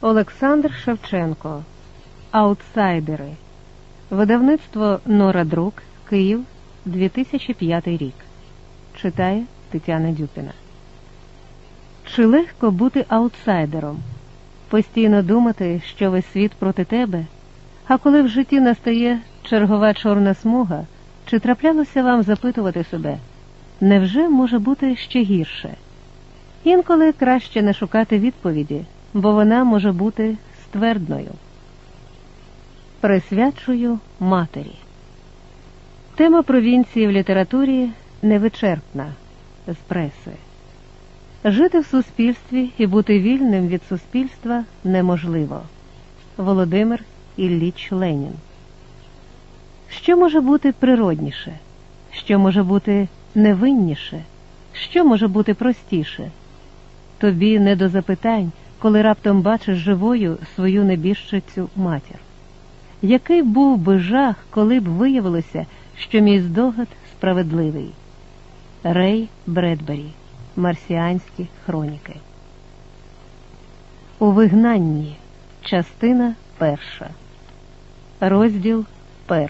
Олександр Шевченко. Аутсайдери. Видавництво Нора Друк. Київ. 2005 рік. Читає Тетяна Дюпіна. Чи легко бути аутсайдером? Постійно думати, що весь світ проти тебе? А коли в житті настає чергова чорна смуга, чи траплялося вам запитувати себе, невже може бути ще гірше? Інколи краще не шукати відповіді, бо вона може бути ствердною. Присвячую матері. Тема провінції в літературі невичерпна з преси. Жити в суспільстві і бути вільним від суспільства неможливо. Володимир Ілліч Ленін. Що може бути природніше? Що може бути невинніше? Що може бути простіше? Тобі не до запитань, коли раптом бачиш живою свою небіжчицю матір. Який був би жах, коли б виявилося, що мій здогад справедливий? Рей Бредбері. Марсіанські хроніки. У вигнанні. Частина 1. Розділ 1.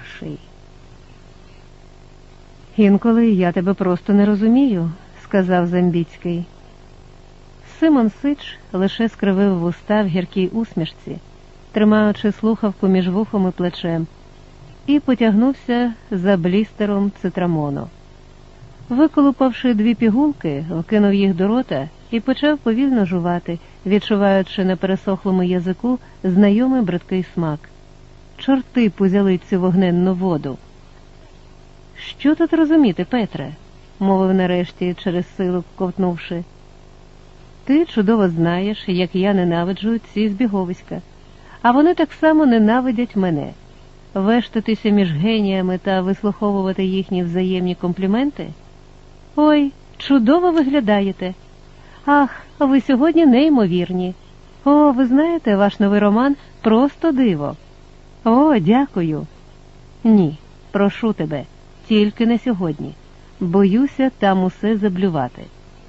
«Інколи я тебе просто не розумію», – сказав Замбіцький. Симон Сич лише скривив вуста в гіркій усмішці, тримаючи слухавку між вухом і плечем, і потягнувся за блістером цитрамону. Виколупавши 2 пігулки, вкинув їх до рота і почав повільно жувати, відчуваючи на пересохлому язику знайомий бридкий смак. Чорти позяли цю вогненну воду. «Що тут розуміти, Петре?» – мовив нарешті, через силу ковтнувши. «Ти чудово знаєш, як я ненавиджу ці збіговиська, а вони так само ненавидять мене. Вештатися між геніями та вислуховувати їхні взаємні компліменти? Ой, чудово виглядаєте! Ах, ви сьогодні неймовірні! О, ви знаєте, ваш новий роман просто диво! О, дякую! Ні, прошу тебе, тільки не сьогодні. Боюся там усе заблювати».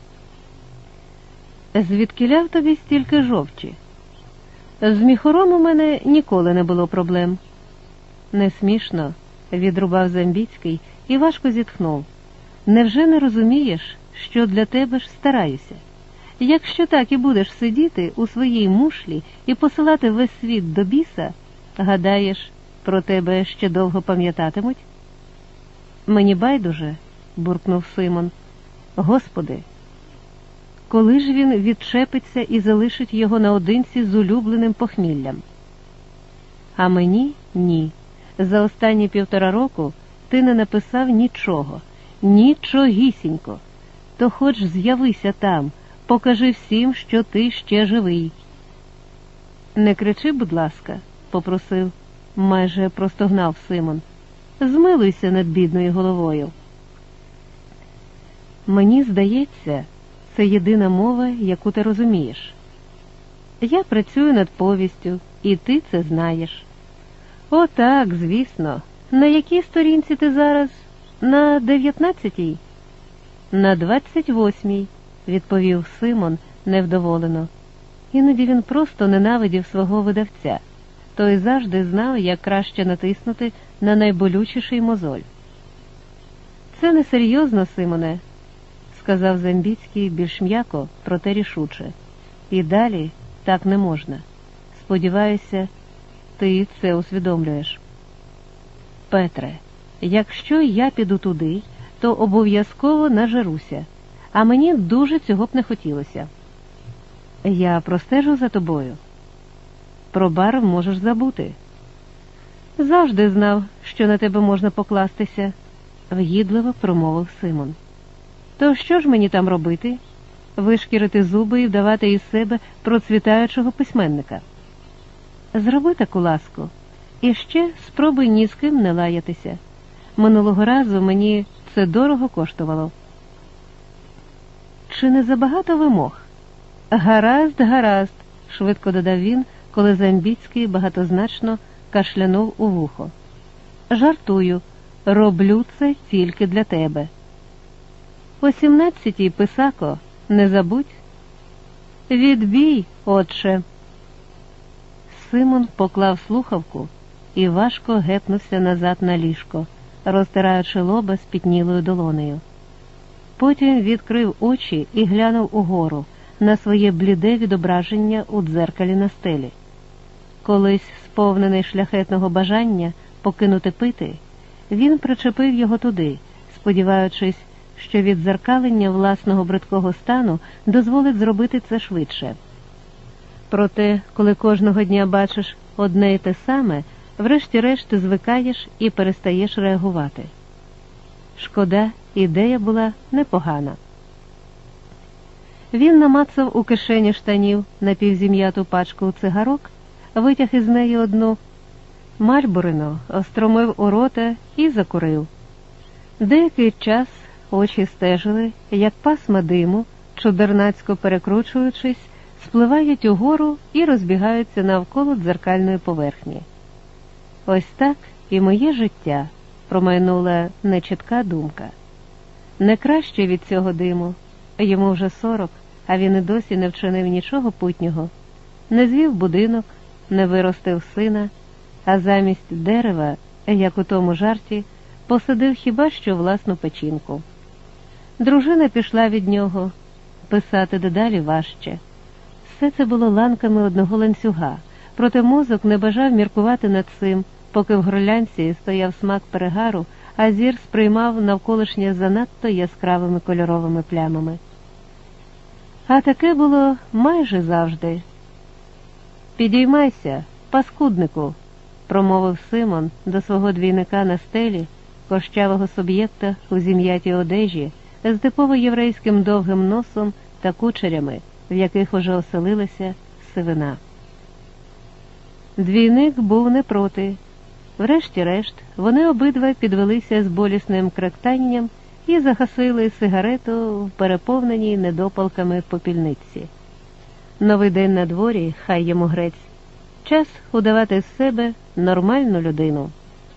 «Звідкіля в тобі стільки жовчі?» «З міхуром у мене ніколи не було проблем». «Не смішно», – відрубав Замбіцький і важко зітхнув. «Невже не розумієш, що для тебе ж стараюся? Якщо так і будеш сидіти у своїй мушлі і посилати весь світ до біса, гадаєш, про тебе ще довго пам'ятатимуть?» «Мені байдуже», – буркнув Симон. «Господи, коли ж він відчепиться і залишить його наодинці з улюбленим похміллям?» «А мені – ні. За останні 1,5 року ти не написав нічого, нічогісінько. То хоч з'явися там, покажи всім, що ти ще живий». «Не кричи, будь ласка», – попросив, майже простогнав Симон. «Змилуйся над бідною головою». «Мені здається, це єдина мова, яку ти розумієш. Я працюю над повістю, і ти це знаєш». «О, так, звісно. На якій сторінці ти зараз? На 19-й?» «На 28-й», – відповів Симон невдоволено. Іноді він просто ненавидів свого видавця. Той завжди знав, як краще натиснути на найболючіший мозоль. «Це несерйозно, Симоне», – сказав Замбіцький більш м'яко, проте рішуче. «І далі так не можна. Сподіваюся, ти це усвідомлюєш. Петре, якщо я піду туди, то обов'язково нажеруся, а мені дуже цього б не хотілося. Я простежу за тобою. Про бар можеш забути». «Завжди знав, що на тебе можна покластися», – вгідливо промовив Симон. «То що ж мені там робити? Вишкірити зуби і вдавати із себе процвітаючого письменника? Зроби таку ласку. І ще спробуй ні з ким не лаятися. Минулого разу мені це дорого коштувало». «Чи не забагато вимог?» «Гаразд, гаразд», – швидко додав він, коли Замбіцький багатозначно кашлянув у вухо. «Жартую. Роблю це тільки для тебе. О 17-й, писако, не забудь». «Відбій, отче». Симон поклав слухавку і важко гепнувся назад на ліжко, розтираючи лоба спітнілою долонею. Потім відкрив очі і глянув угору на своє бліде відображення у дзеркалі на стелі. Колись сповнений шляхетного бажання покинути пити, він причепив його туди, сподіваючись, що віддзеркалення власного бридкого стану дозволить зробити це швидше. Проте, коли кожного дня бачиш одне й те саме, врешті-решт звикаєш і перестаєш реагувати. Шкода, ідея була непогана. Він намацав у кишені штанів напівзім'яту пачку цигарок, витяг із неї одну, Мальборино остромив у рота і закурив. Деякий час очі стежили, як пасма диму, чудернацько перекручуючись, спливають угору і розбігаються навколо дзеркальної поверхні. Ось так і моє життя, промайнула нечітка думка. Не краще від цього диму. Йому вже 40, а він і досі не вчинив нічого путнього. Не звів будинок, не виростив сина, а замість дерева, як у тому жарті, посадив хіба що власну печінку. Дружина пішла від нього, писати дедалі важче. Все це було ланками одного ланцюга, проте мозок не бажав міркувати над цим, поки в горлянці стояв смак перегару, а зір сприймав навколишнє занадто яскравими кольоровими плямами. А таке було майже завжди. «Підіймайся, паскуднику», – промовив Симон до свого двійника на стелі, кощавого суб'єкта у зім'ятій одежі, з типово єврейським довгим носом та кучерями, в яких уже оселилася сивина. Двійник був не проти. Врешті-решт, вони обидва підвелися з болісним кректанням і загасили сигарету в переповненій недопалками попільниці. Новий день на дворі, хай йому грець. Час удавати з себе нормальну людину.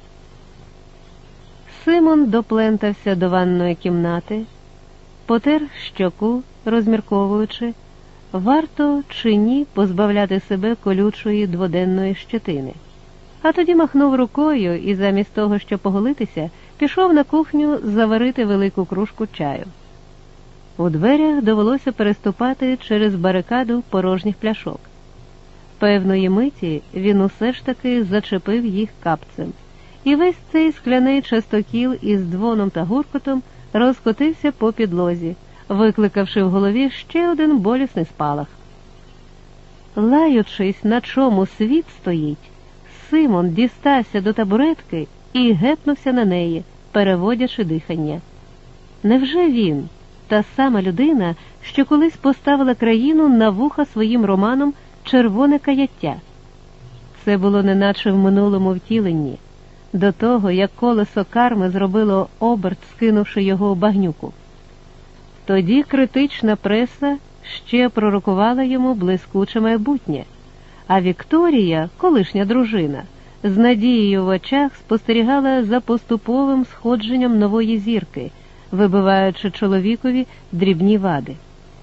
Симон доплентався до ванної кімнати, потер щоку, розмірковуючи, варто чи ні позбавляти себе колючої дводенної щетини. А тоді махнув рукою і замість того, щоб поголитися, пішов на кухню заварити велику кружку чаю. У дверях довелося переступати через барикаду порожніх пляшок. Певної миті він усе ж таки зачепив їх капцем, і весь цей скляний частокіл із дзвоном та гуркотом розкотився по підлозі, викликавши в голові ще один болісний спалах. Лаючись, на чому світ стоїть, Симон дістався до табуретки і гепнувся на неї, переводячи дихання. Невже він, та сама людина, що колись поставила країну на вуха своїм романом «Червоне каяття»? Це було неначе в минулому втіленні, до того, як колесо карми зробило оберт, скинувши його у багнюку. Тоді критична преса ще пророкувала йому блискуче майбутнє, а Вікторія, колишня дружина, з надією в очах спостерігала за поступовим сходженням нової зірки, вибиваючи чоловікові дрібні вади.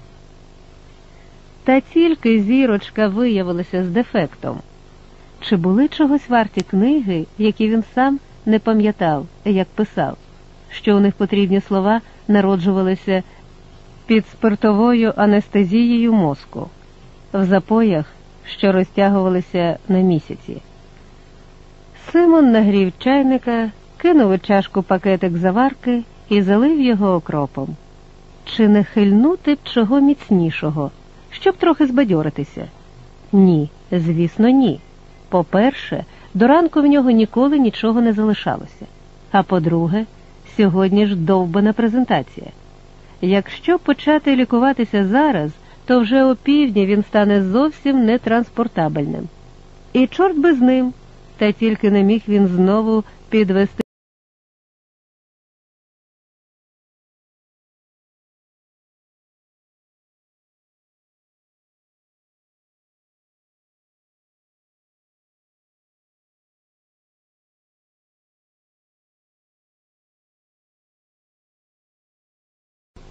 Та тільки зірочка виявилася з дефектом. Чи були чогось варті книги, які він сам не пам'ятав, як писав, що у них потрібні слова народжувалися під спиртовою анестезією мозку, в запоях, що розтягувалися на місяці. Симон нагрів чайника, кинув у чашку пакетик заварки і залив його окропом. Чи не хильнути б чого міцнішого, щоб трохи збадьоритися? Ні, звісно, ні. По-перше, до ранку в нього ніколи нічого не залишалося. А по-друге, сьогодні ж довбана презентація. Якщо почати лікуватися зараз, то вже опівдні він стане зовсім нетранспортабельним. І чорт би з ним, та тільки не міг він знову підвести.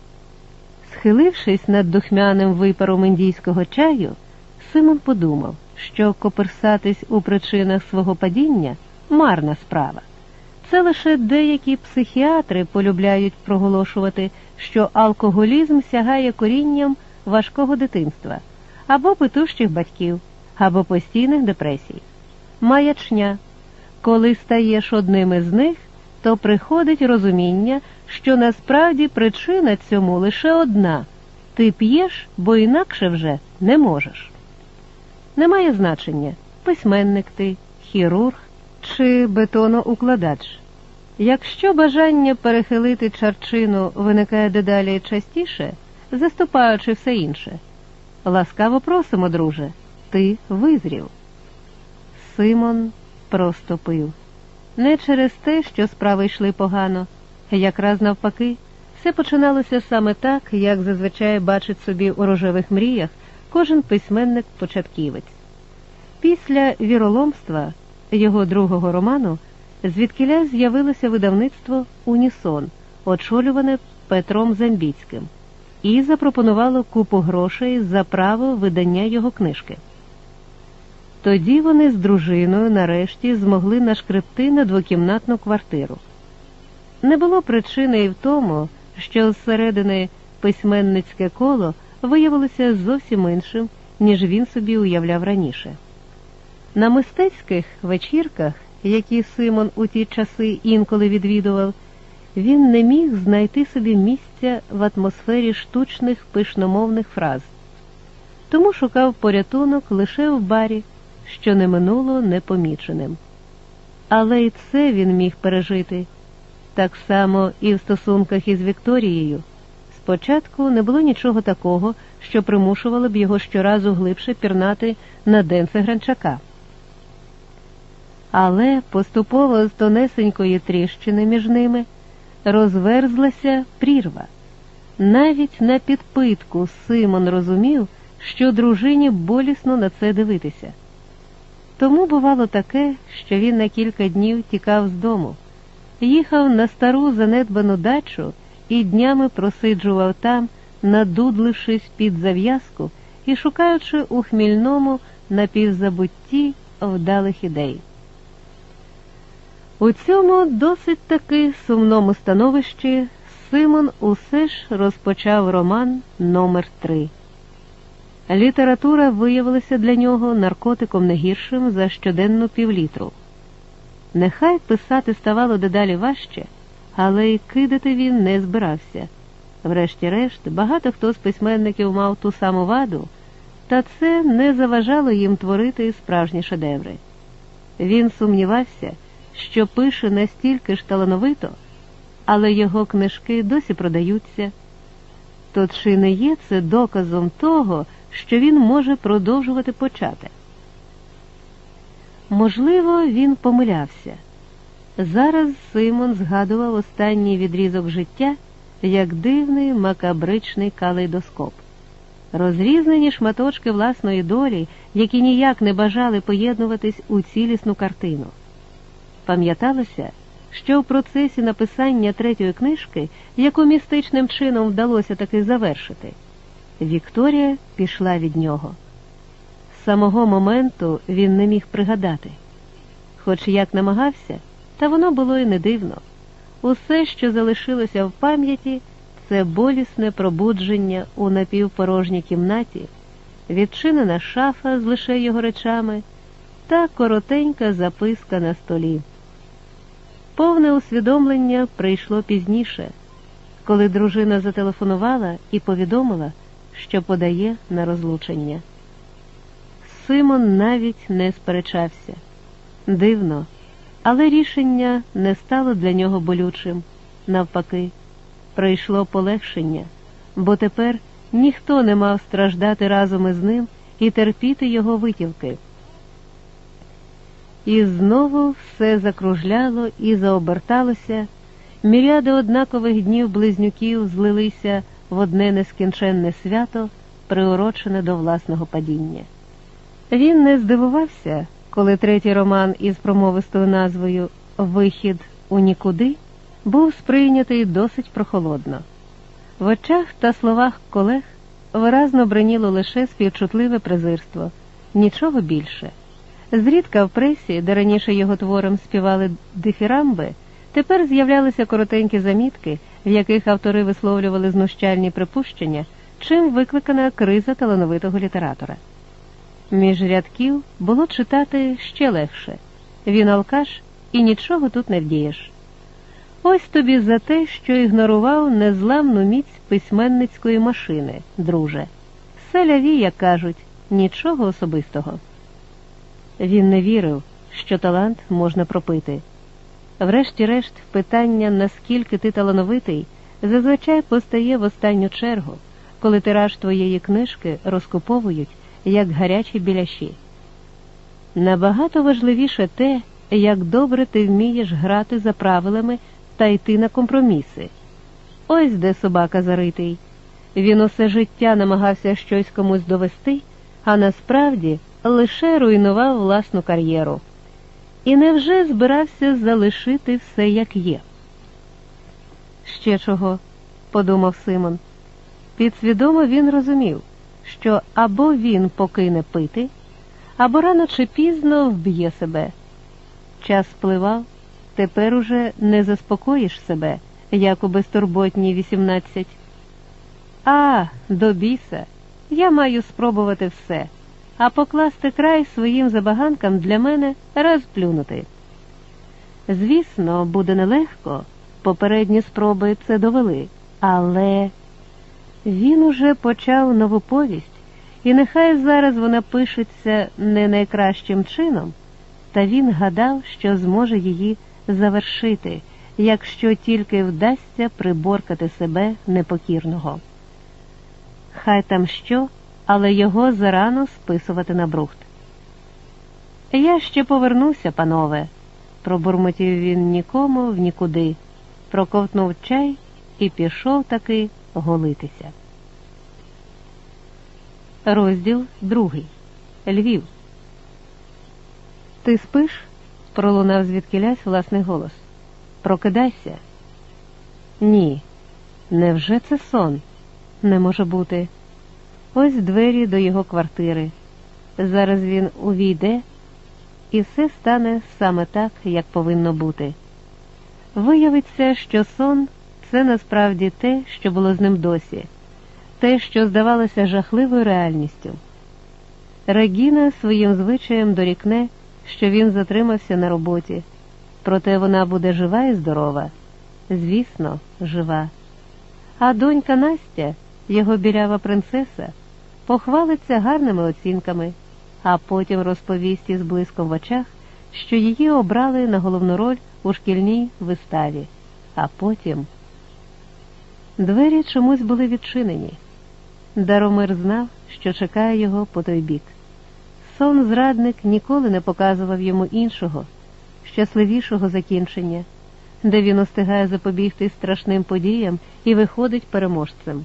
Схилившись над духмяним випаром індійського чаю, Симон подумав, що коперсатись у причинах свого падіння – марна справа. Це лише деякі психіатри полюбляють проголошувати, що алкоголізм сягає корінням важкого дитинства, або питущих батьків, або постійних депресій. Маячня. Коли стаєш одним із них, то приходить розуміння, що насправді причина цьому лише одна – ти п'єш, бо інакше вже не можеш. Немає значення – письменник ти, хірург чи бетоноукладач. Якщо бажання перехилити чарчину виникає дедалі частіше, заступаючи все інше, ласкаво просимо, друже, ти визрів. Симон просто пив. Не через те, що справи йшли погано, якраз навпаки, все починалося саме так, як зазвичай бачить собі у рожевих мріях кожен письменник-початківець. Після «Віроломства», його другого роману, звідкіля з'явилося видавництво «Унісон», очолюване Петром Замбіцьким, і запропонувало купу грошей за право видання його книжки. Тоді вони з дружиною нарешті змогли нашкребти на двокімнатну квартиру. Не було причини і в тому, що зсередини письменницьке коло виявилося зовсім іншим, ніж він собі уявляв раніше. На мистецьких вечірках, які Симон у ті часи інколи відвідував, він не міг знайти собі місця в атмосфері штучних пишномовних фраз. Тому шукав порятунок лише в барі, що не минуло непоміченим. Але й це він міг пережити. Так само і в стосунках із Вікторією. Спочатку не було нічого такого, що примушувало б його щоразу глибше пірнати на денце Гранчака. Але поступово з тонесенької тріщини між ними розверзлася прірва. Навіть на підпитку Симон розумів, що дружині болісно на це дивитися. Тому бувало таке, що він на кілька днів тікав з дому, їхав на стару занедбану дачу і днями просиджував там, надудлившись під зав'язку і шукаючи у хмільному напівзабутті вдалих ідей. У цьому досить таки сумному становищі Симон усе ж розпочав роман номер 3. Література виявилася для нього наркотиком не гіршим за щоденну півлітру. Нехай писати ставало дедалі важче, але й кидати він не збирався. Врешті-решт, багато хто з письменників мав ту саму ваду, та це не заважало їм творити справжні шедеври. Він сумнівався, що пише настільки ж талановито, але його книжки досі продаються. То чи не є це доказом того, що він може продовжувати почати? Можливо, він помилявся. Зараз Симон згадував останній відрізок життя як дивний макабричний калейдоскоп. Розрізнені шматочки власної долі, які ніяк не бажали поєднуватись у цілісну картину. Пам'яталося, що в процесі написання третьої книжки, яку містичним чином вдалося таки завершити, Вікторія пішла від нього. З самого моменту він не міг пригадати. Хоч як намагався, та воно було й не дивно. Усе, що залишилося в пам'яті, це болісне пробудження у напівпорожній кімнаті, відчинена шафа з лише його речами та коротенька записка на столі. Повне усвідомлення прийшло пізніше, коли дружина зателефонувала і повідомила, що подає на розлучення. Симон навіть не сперечався. Дивно, але рішення не стало для нього болючим. Навпаки, прийшло полегшення, бо тепер ніхто не мав страждати разом із ним і терпіти його витівки. І знову все закружляло і заоберталося, міряди однакових днів близнюків злилися в одне нескінченне свято, приурочене до власного падіння. Він не здивувався, коли третій роман із промовистою назвою «Вихід у нікуди» був сприйнятий досить прохолодно. В очах та словах колег виразно бриніло лише співчутливе презирство, нічого більше. Зрідка в пресі, де раніше його творам співали дифірамби, тепер з'являлися коротенькі замітки, в яких автори висловлювали знущальні припущення, чим викликана криза талановитого літератора. Між рядків було читати ще легше. Він алкаш, і нічого тут не вдієш. Ось тобі за те, що ігнорував незламну міць письменницької машини, друже. Селяві, як кажуть, нічого особистого. Він не вірив, що талант можна пропити. Врешті-решт, питання, наскільки ти талановитий, зазвичай постає в останню чергу, коли тираж твоєї книжки розкуповують, як гарячі біляші. Набагато важливіше те, як добре ти вмієш грати за правилами та йти на компроміси. Ось де собака заритий. Він усе життя намагався щось комусь довести, а насправді лише руйнував власну кар'єру. І невже збирався залишити все як є? Ще чого, подумав Симон. Підсвідомо він розумів, що або він покине пити, або рано чи пізно вб'є себе. Час спливав, тепер уже не заспокоїш себе, як у безтурботні 18. До біса, я маю спробувати все, а покласти край своїм забаганкам для мене раз плюнути. Звісно, буде нелегко, попередні спроби це довели, але він уже почав нову повість, і нехай зараз вона пишеться не найкращим чином, та він гадав, що зможе її завершити, якщо тільки вдасться приборкати себе непокірного. Хай там що, але його зарано списувати на брухт. «Я ще повернуся, панове», – пробурмотів він нікому в нікуди, проковтнув чай і пішов таки голитися. Розділ 2. Львів. «Ти спиш?» – пролунав звідкілясь власний голос. «Прокидайся». «Ні. Невже це сон? Не може бути». Ось двері до його квартири. Зараз він увійде, і все стане саме так, як повинно бути. Виявиться, що сон – це насправді те, що було з ним досі, те, що здавалося жахливою реальністю. Регіна своїм звичаєм дорікне, що він затримався на роботі, проте вона буде жива і здорова. Звісно, жива. А донька Настя, його білява принцеса, похвалиться гарними оцінками, а потім розповість із блиском в очах, що її обрали на головну роль у шкільній виставі. А потім... Двері чомусь були відчинені. Даромир знав, що чекає його по той бік. Сон-зрадник ніколи не показував йому іншого, щасливішого закінчення, де він устигає запобігти страшним подіям і виходить переможцем.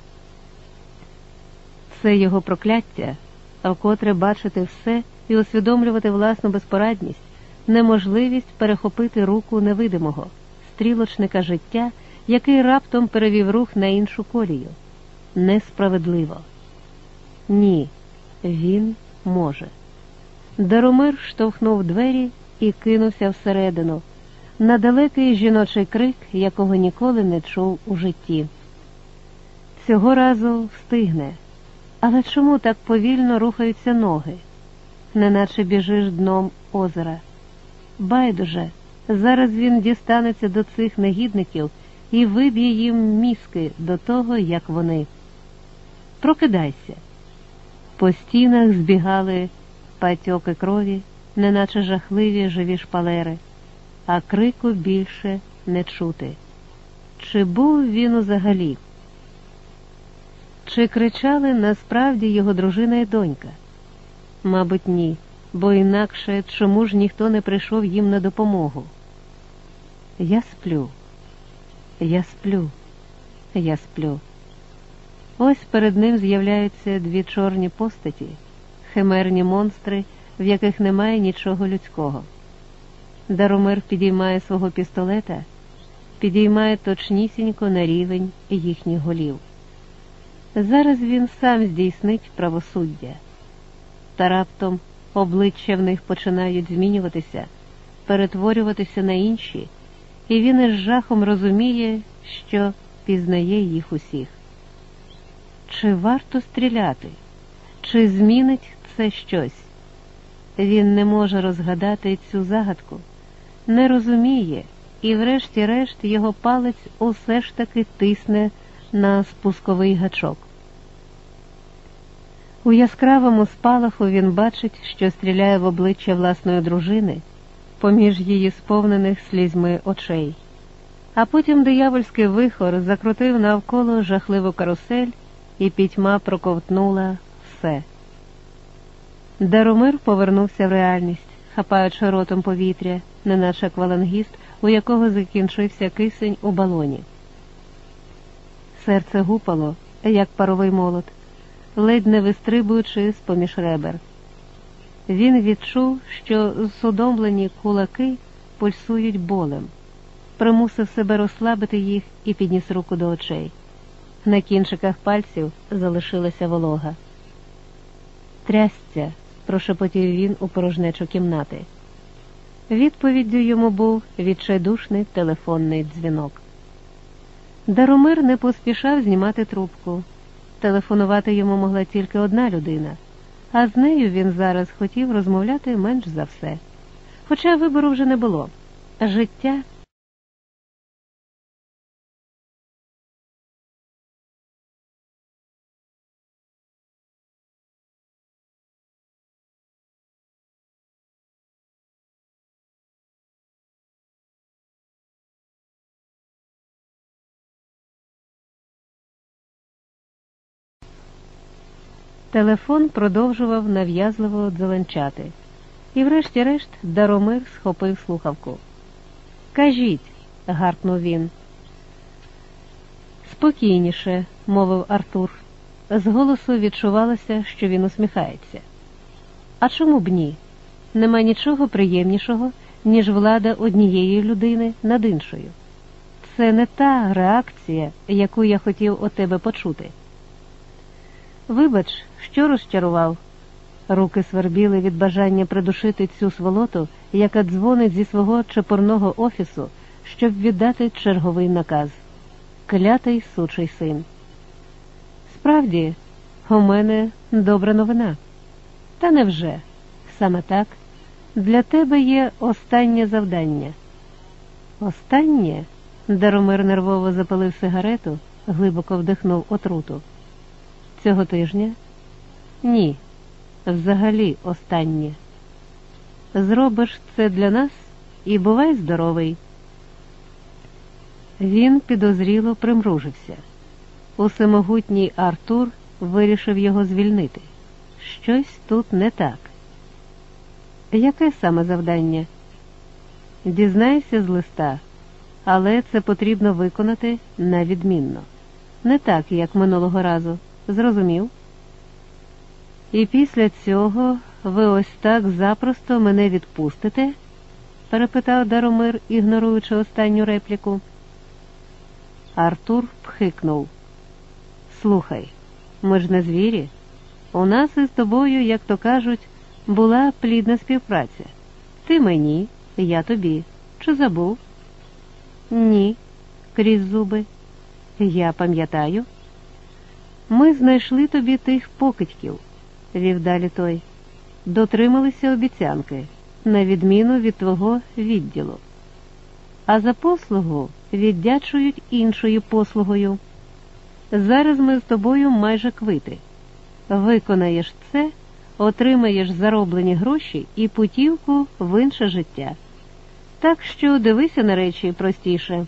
Це його прокляття, вкотре бачити все і усвідомлювати власну безпорадність, неможливість перехопити руку невидимого, стрілочника життя, який раптом перевів рух на іншу колію. Несправедливо. Ні, він може. Даромир штовхнув двері і кинувся всередину, на далекий жіночий крик, якого ніколи не чув у житті. Цього разу встигне. Але чому так повільно рухаються ноги? Неначе біжиш дном озера. Байдуже, зараз він дістанеться до цих негідників і виб'є їм мізки до того, як вони. Прокидайся. По стінах збігали патьоки крові, неначе жахливі живі шпалери, а крику більше не чути. Чи був він узагалі? Чи кричали насправді його дружина і донька? Мабуть, ні, бо інакше чому ж ніхто не прийшов їм на допомогу? Я сплю, я сплю, я сплю. Ось перед ним з'являються дві чорні постаті, химерні монстри, в яких немає нічого людського. Даромир підіймає свого пістолета, підіймає точнісінько на рівень їхніх голів. Зараз він сам здійснить правосуддя. Та раптом обличчя в них починають змінюватися, перетворюватися на інші, і він із жахом розуміє, що пізнає їх усіх. Чи варто стріляти? Чи змінить це щось? Він не може розгадати цю загадку, не розуміє, і врешті-решт його палець усе ж таки тисне на спусковий гачок. У яскравому спалаху він бачить, що стріляє в обличчя власної дружини, поміж її сповнених слізьми очей. А потім диявольський вихор закрутив навколо жахливу карусель, і пітьма проковтнула все. Даромир повернувся в реальність, хапаючи ротом повітря, неначе аквалангіст, у якого закінчився кисень у балоні. Серце гупало, як паровий молот, ледь не вистрибуючи з-поміж ребер. Він відчув, що зсудомлені кулаки пульсують болем, примусив себе розслабити їх і підніс руку до очей. На кінчиках пальців залишилася волога. «Трясця!» – прошепотів він у порожнечу кімнати. Відповіддю йому був відчайдушний телефонний дзвінок. Даромир не поспішав знімати трубку. Телефонувати йому могла тільки одна людина, а з нею він зараз хотів розмовляти менш за все. Хоча вибору вже не було. Життя Телефон продовжував нав'язливо дзеленчати. І врешті-решт Даромир схопив слухавку. «Кажіть», – гаркнув він. «Спокійніше», – мовив Артур. З голосу відчувалося, що він усміхається. «А чому б ні? Нема нічого приємнішого, ніж влада однієї людини над іншою. Це не та реакція, яку я хотів від тебе почути». «Вибач, що розчарував?» Руки свербіли від бажання придушити цю сволоту, яка дзвонить зі свого чепурного офісу, щоб віддати черговий наказ. Клятий сучий син. «Справді, у мене добра новина». «Та невже? Саме так. Для тебе є останнє завдання». «Останнє?» Даромир нервово запалив сигарету, глибоко вдихнув отруту. «Цього тижня?» «Ні, взагалі останнє. Зробиш це для нас і бувай здоровий». Він підозріло примружився. Усемогутній Артур вирішив його звільнити. Щось тут не так. «Яке саме завдання?» «Дізнайся з листа, але це потрібно виконати на відмінно. Не так, як минулого разу. Зрозумів?» «І після цього ви ось так запросто мене відпустите?» – перепитав Даромир, ігноруючи останню репліку. Артур пхикнув. «Слухай, ми ж не звірі. У нас із тобою, як то кажуть, була плідна співпраця. Ти мені, я тобі. Чи забув?» «Ні», – крізь зуби. «Я пам'ятаю». «Ми знайшли тобі тих покидьків», – вів далі той. «Дотрималися обіцянки, на відміну від твого відділу. А за послугу віддячують іншою послугою. Зараз ми з тобою майже квити. Виконаєш це, отримаєш зароблені гроші і путівку в інше життя. Так що дивися на речі простіше».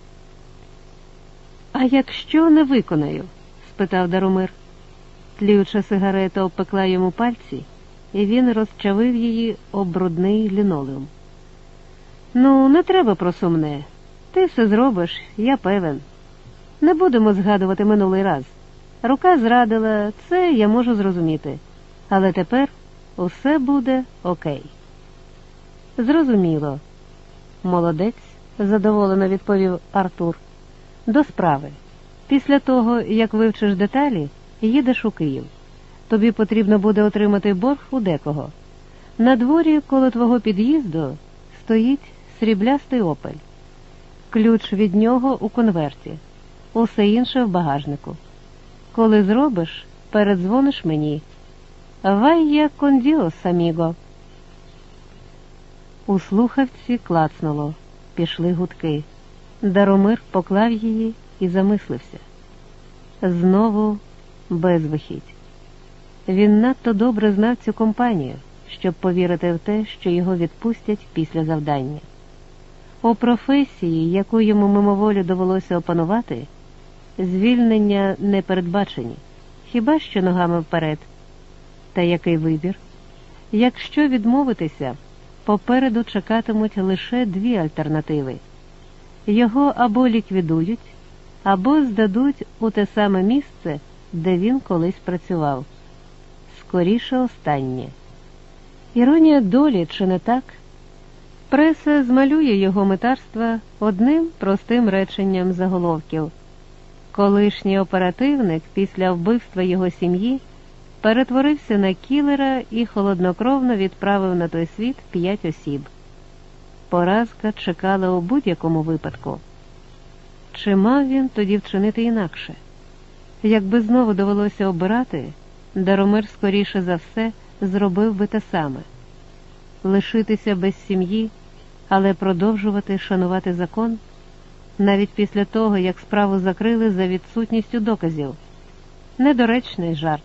«А якщо не виконаю?» – спитав Даромир. Тліюча сигарета обпекла йому пальці, і він розчавив її об брудний лінолеум. «Ну, не треба про сумне. Ти все зробиш, я певен. Не будемо згадувати минулий раз. Рука зрадила, це я можу зрозуміти. Але тепер усе буде окей». «Зрозуміло». «Молодець», – задоволено відповів Артур. «До справи. Після того, як вивчиш деталі, їдеш у Київ. Тобі потрібно буде отримати борг у декого. На дворі коло твого під'їзду стоїть сріблястий опель. Ключ від нього у конверті, усе інше в багажнику. Коли зробиш, передзвониш мені. Вайя кон діос, аміго. У слухавці клацнуло, пішли гудки. Даромир поклав її і замислився. Знову безвихідь. Він надто добре знав цю компанію, щоб повірити в те, що його відпустять після завдання. У професії, яку йому мимоволі довелося опанувати, звільнення не передбачені, хіба що ногами вперед. Та який вибір? Якщо відмовитися, попереду чекатимуть лише дві альтернативи. Його або ліквідують, або здадуть у те саме місце, де він колись працював. Скоріше останнє. Іронія долі, чи не так? Преса змалює його метарства одним простим реченням заголовків. Колишній оперативник після вбивства його сім'ї перетворився на кілера і холоднокровно відправив на той світ 5 осіб. Поразка чекала у будь-якому випадку. Чи мав він тоді вчинити інакше? Якби знову довелося обирати, Даромир скоріше за все зробив би те саме. Лишитися без сім'ї, але продовжувати шанувати закон, навіть після того, як справу закрили за відсутністю доказів. Недоречний жарт.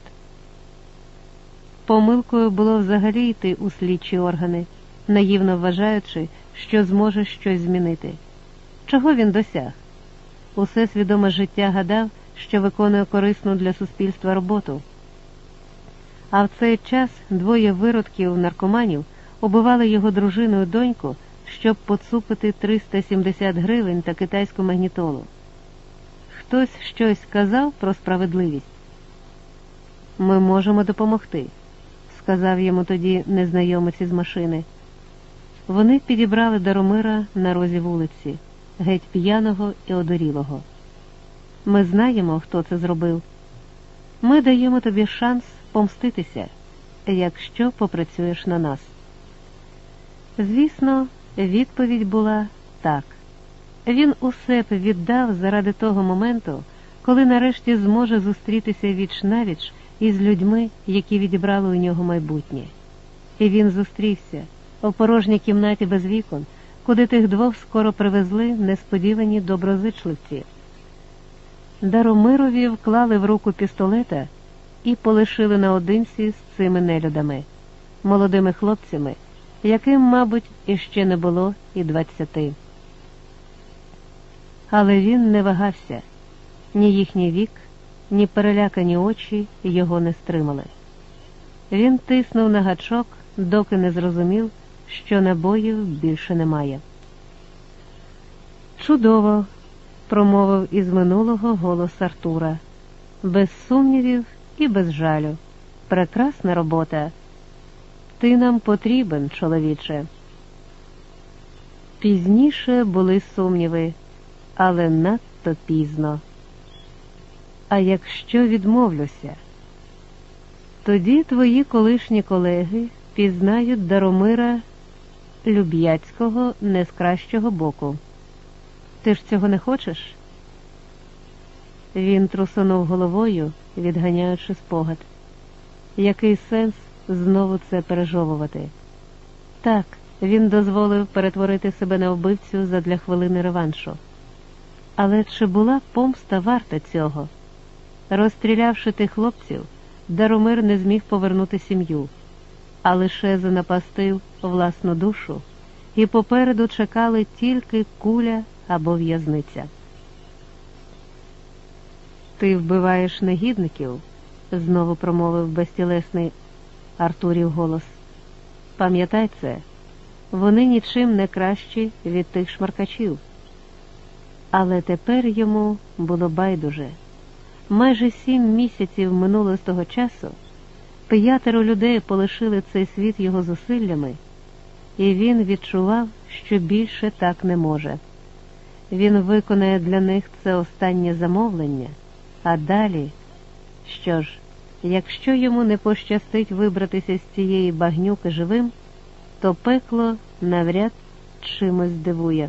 Помилкою було взагалі йти у слідчі органи, наївно вважаючи, що зможе щось змінити. Чого він досяг? Усе свідоме життя гадав, що виконує корисну для суспільства роботу. А в цей час 2 виродків-наркоманів убивали його дружину і доньку, щоб поцупити 370 гривень та китайську магнітолу. Хтось щось казав про справедливість? «Ми можемо допомогти», – сказав йому тоді незнайомець із машини. Вони підібрали Даромира на розі вулиці, геть п'яного і одурілого. «Ми знаємо, хто це зробив. Ми даємо тобі шанс помститися, якщо попрацюєш на нас». Звісно, відповідь була «так». Він усе б віддав заради того моменту, коли нарешті зможе зустрітися віч-навіч із людьми, які відібрали у нього майбутнє. І він зустрівся у порожній кімнаті без вікон, куди тих 2 скоро привезли несподівані доброзичливці. Даромирові вклали в руку пістолета і полишили наодинці з цими нелюдами, молодими хлопцями, яким, мабуть, іще не було і 20. Але він не вагався. Ні їхній вік, ні перелякані очі його не стримали. Він тиснув на гачок, доки не зрозумів, що набоїв більше немає. «Чудово», – промовив із минулого голос Артура. «Без сумнівів і без жалю. Прекрасна робота. Ти нам потрібен, чоловіче». Пізніше були сумніви, але надто пізно. «А якщо відмовлюся? Тоді твої колишні колеги пізнають Даромира Люб'яцького не з кращого боку. Ти ж цього не хочеш?» Він трусонув головою, відганяючи спогад. Який сенс знову це пережовувати? Так, він дозволив перетворити себе на вбивцю задля хвилини реваншу. Але чи була помста варта цього? Розстрілявши тих хлопців, Даромир не зміг повернути сім'ю, а лише занапастив власну душу, і попереду чекали тільки куля або в'язниця. «Ти вбиваєш негідників», – знову промовив безтілесний Артурів голос. «Пам'ятай це, вони нічим не кращі від тих шмаркачів». Але тепер йому було байдуже. Майже 7 місяців минуло з того часу, 5 людей полишили цей світ його зусиллями, і він відчував, що більше так не може. Він виконає для них це останнє замовлення, а далі... Що ж, якщо йому не пощастить вибратися з цієї багнюки живим, то пекло навряд чимось здивує.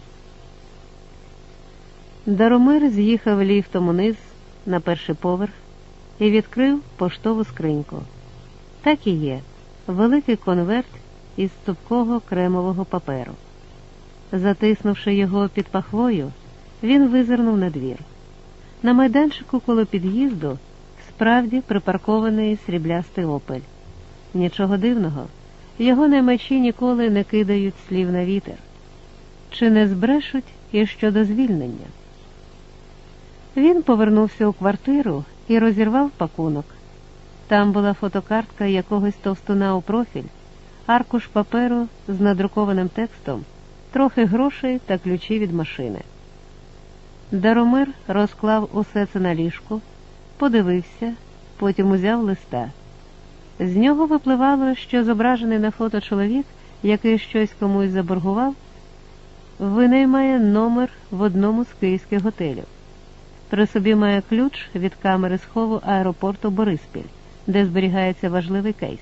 Даромир з'їхав ліфтом униз на перший поверх і відкрив поштову скриньку. Так і є, великий конверт із цупкого кремового паперу. Затиснувши його під пахвою, він визирнув на двір. На майданчику коло під'їзду справді припаркований сріблястий опель. Нічого дивного, його наймачі ніколи не кидають слів на вітер. Чи не збрешуть і щодо звільнення? Він повернувся у квартиру і розірвав пакунок. Там була фотокартка якогось товстуна у профіль, аркуш паперу з надрукованим текстом, трохи грошей та ключі від машини. Даромир розклав усе це на ліжку, подивився, потім узяв листа. З нього випливало, що зображений на фото чоловік, який щось комусь заборгував, винаймає номер в одному з київських готелів. При собі має ключ від камери схову аеропорту Бориспіль, де зберігається важливий кейс.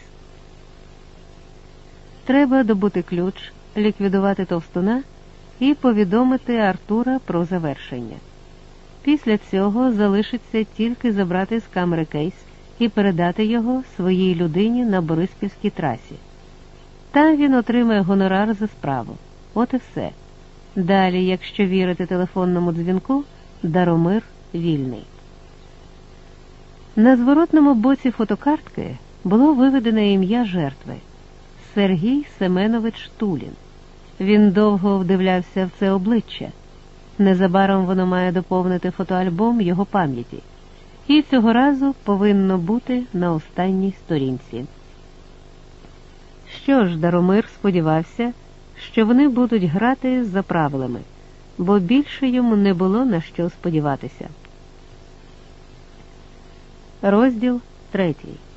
Треба добути ключ, ліквідувати товстуна і повідомити Артура про завершення. Після цього залишиться тільки забрати з камери кейс і передати його своїй людині на Бориспільській трасі. Там він отримає гонорар за справу. От і все. Далі, якщо вірити телефонному дзвінку, Даромир вільний. На зворотному боці фотокартки було виведене ім'я жертви – Сергій Семенович Тулін. Він довго вдивлявся в це обличчя. Незабаром воно має доповнити фотоальбом його пам'яті. І цього разу повинно бути на останній сторінці. Що ж, Даромир сподівався, що вони будуть грати за правилами, бо більше йому не було на що сподіватися. Розділ 3.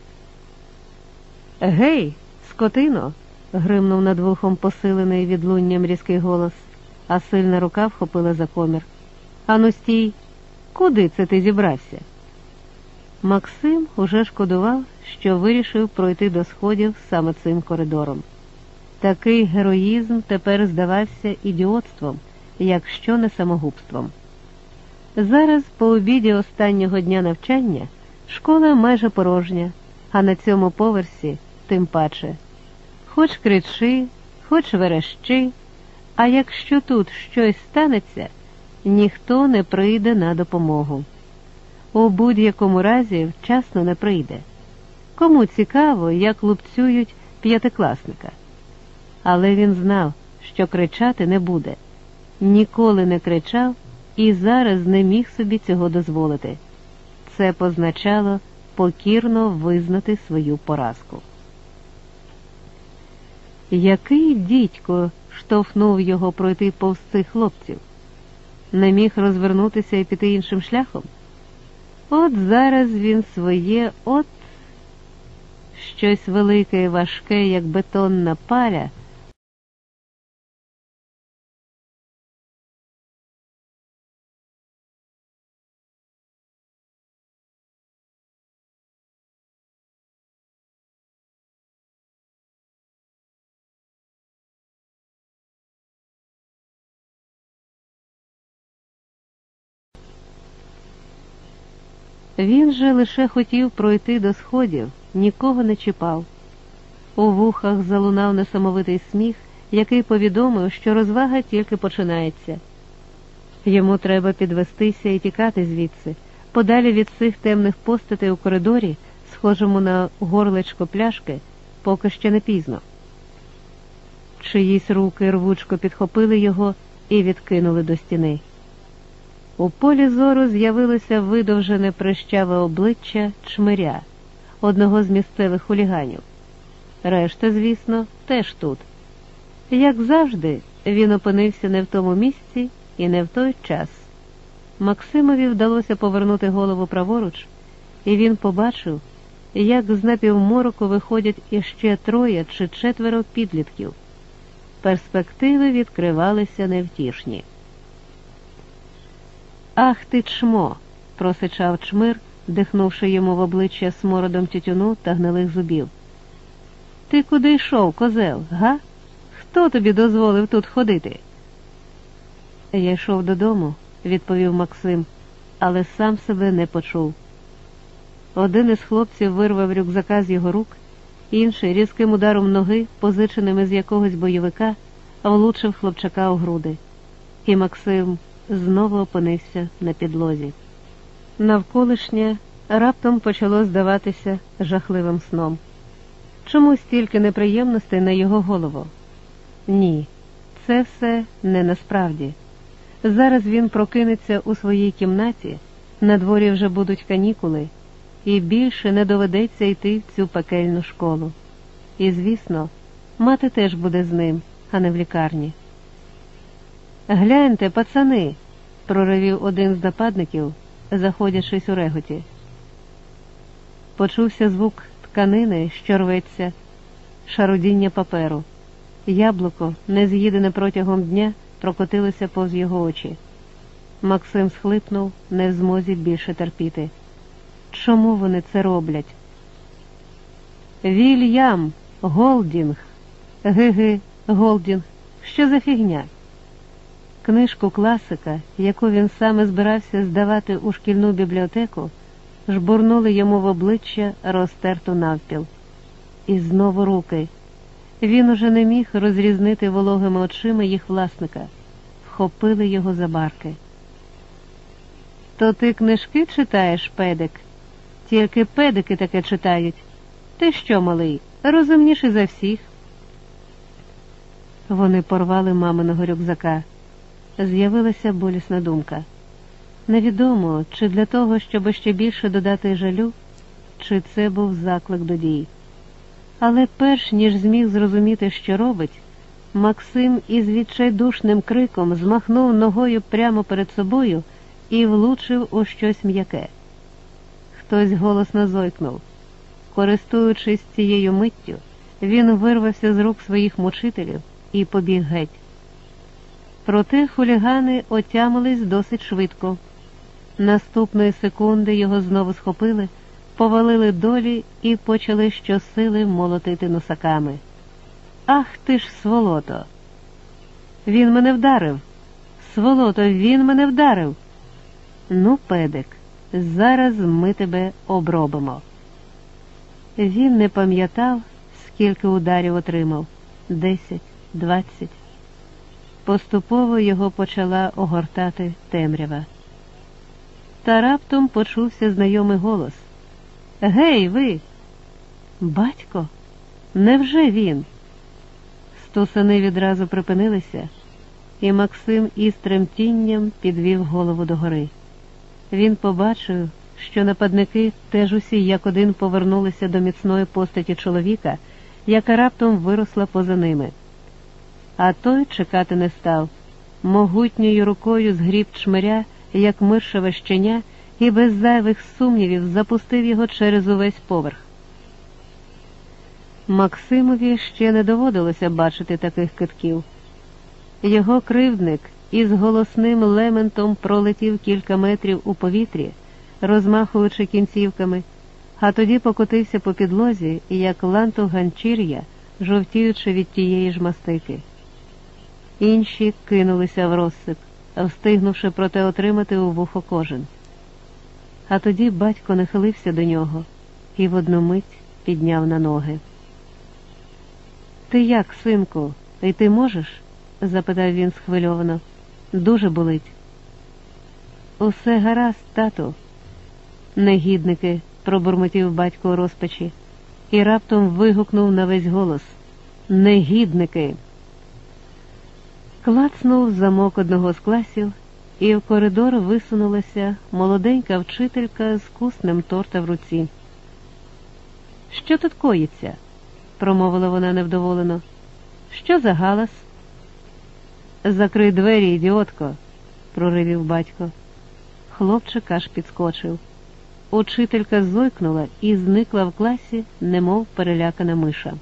«Гей, скотино!» – гримнув над вухом посилений відлунням різкий голос, а сильна рука вхопила за комір. «Ану стій! Куди це ти зібрався?» Максим уже шкодував, що вирішив пройти до сходів саме цим коридором. Такий героїзм тепер здавався ідіотством, якщо не самогубством. Зараз, по обіді останнього дня навчання, школа майже порожня, а на цьому поверсі тим паче. Хоч кричи, хоч верещи, а якщо тут щось станеться, ніхто не прийде на допомогу. У будь-якому разі вчасно не прийде. Кому цікаво, як лупцюють п'ятикласника. Але він знав, що кричати не буде. Ніколи не кричав і зараз не міг собі цього дозволити. Це позначало покірно визнати свою поразку. Який дідько штовхнув його пройти повз цих хлопців? Не міг розвернутися і піти іншим шляхом? От зараз він своє щось велике і важке, як бетонна паля, Він же лише хотів пройти до сходів, нікого не чіпав. У вухах залунав несамовитий сміх, який повідомив, що розвага тільки починається. Йому треба підвестися і тікати звідси, подалі від цих темних постатей у коридорі, схожому на горлечко пляшки, поки ще не пізно. Чиїсь руки рвучко підхопили його і відкинули до стіни. У полі зору з'явилося видовжене прищаве обличчя Чмиря, одного з місцевих хуліганів. Решта, звісно, теж тут. Як завжди, він опинився не в тому місці і не в той час. Максимові вдалося повернути голову праворуч, і він побачив, як з напівмороку виходять іще 3 чи 4 підлітків. Перспективи відкривалися невтішні. «Ах ти, чмо!» – просичав Чмир, дихнувши йому в обличчя смородом тютюну та гнилих зубів. «Ти куди йшов, козел, га?» Хто тобі дозволив тут ходити? Я йшов додому, відповів Максим, але сам себе не почув. Один із хлопців вирвав рюкзака з його рук, інший різким ударом ноги, позиченим із якогось бойовика, влучив хлопчака у груди. І Максим знову опинився на підлозі. Навколишнє раптом почало здаватися жахливим сном. Чому стільки неприємностей на його голову? Ні, це все не насправді. Зараз він прокинеться у своїй кімнаті, на дворі вже будуть канікули, і більше не доведеться йти в цю пекельну школу. І, звісно, мати теж буде з ним, а не в лікарні. «Гляньте, пацани!» – проривів один з нападників, заходячись у реготі. Почувся звук тканини, що рветься, шарудіння паперу. Яблуко, не з'їдене протягом дня, прокотилося повз його очі. Максим схлипнув, не в змозі більше терпіти. Чому вони це роблять? «Вільям! Голдінг! Ги-ги, Голдінг! Що за фігня?» Книжку класика, яку він саме збирався здавати у шкільну бібліотеку, жбурнули йому в обличчя розтерту навпіл. І знову руки. Він уже не міг розрізнити вологими очима їх власника. Вхопили його за барки. «То ти книжки читаєш, педик? Тільки педики таке читають. Ти що, малий, розумніший за всіх?» Вони порвали маминого рюкзака. З'явилася болісна думка. Невідомо, чи для того, щоб ще більше додати жалю, чи це був заклик до дій. Але перш ніж зміг зрозуміти, що робить, Максим із відчайдушним криком змахнув ногою прямо перед собою і влучив у щось м'яке. Хтось голосно зойкнув. Користуючись цією миттю, він вирвався з рук своїх мучителів і побіг геть. Проте хулігани отямились досить швидко. Наступної секунди його знову схопили, повалили долі і почали щосили молотити носаками. «Ах ти ж, сволото! Він мене вдарив! Сволото, він мене вдарив! Ну, педик, зараз ми тебе обробимо!» Він не пам'ятав, скільки ударів отримав – 10, 20. Поступово його почала огортати темрява. Та раптом почувся знайомий голос. «Гей, ви!» «Батько? Невже він?» Стусани відразу припинилися, і Максим із тремтінням підвів голову догори. Він побачив, що нападники теж усі як один повернулися до міцної постаті чоловіка, яка раптом виросла поза ними. А той чекати не став. Могутньою рукою згріб чмиря, як миршеве щеня, і без зайвих сумнівів запустив його через увесь поверх. Максимові ще не доводилося бачити таких кидків. Його кривдник із голосним лементом пролетів кілька метрів у повітрі, розмахуючи кінцівками, а тоді покотився по підлозі, як лантух ганчір'я, жовтіючи від тієї ж мастики. Інші кинулися в розсип, встигнувши проте отримати у вухо кожен. А тоді батько нахилився до нього і в одну мить підняв на ноги. «Ти як, синку, йти можеш?» – запитав він схвильовано. «Дуже болить». «Усе гаразд, тату». «Негідники!» – пробурмотів батько у розпачі і раптом вигукнув на весь голос. «Негідники!» Клацнув замок одного з класів, і в коридор висунулася молоденька вчителька з куснем торта в руці. «Що тут коїться?» – промовила вона невдоволено. «Що за галас?» «Закрий двері, ідіотко!» – проривів батько. Хлопчик аж підскочив. Учителька зойкнула і зникла в класі, немов перелякана миша.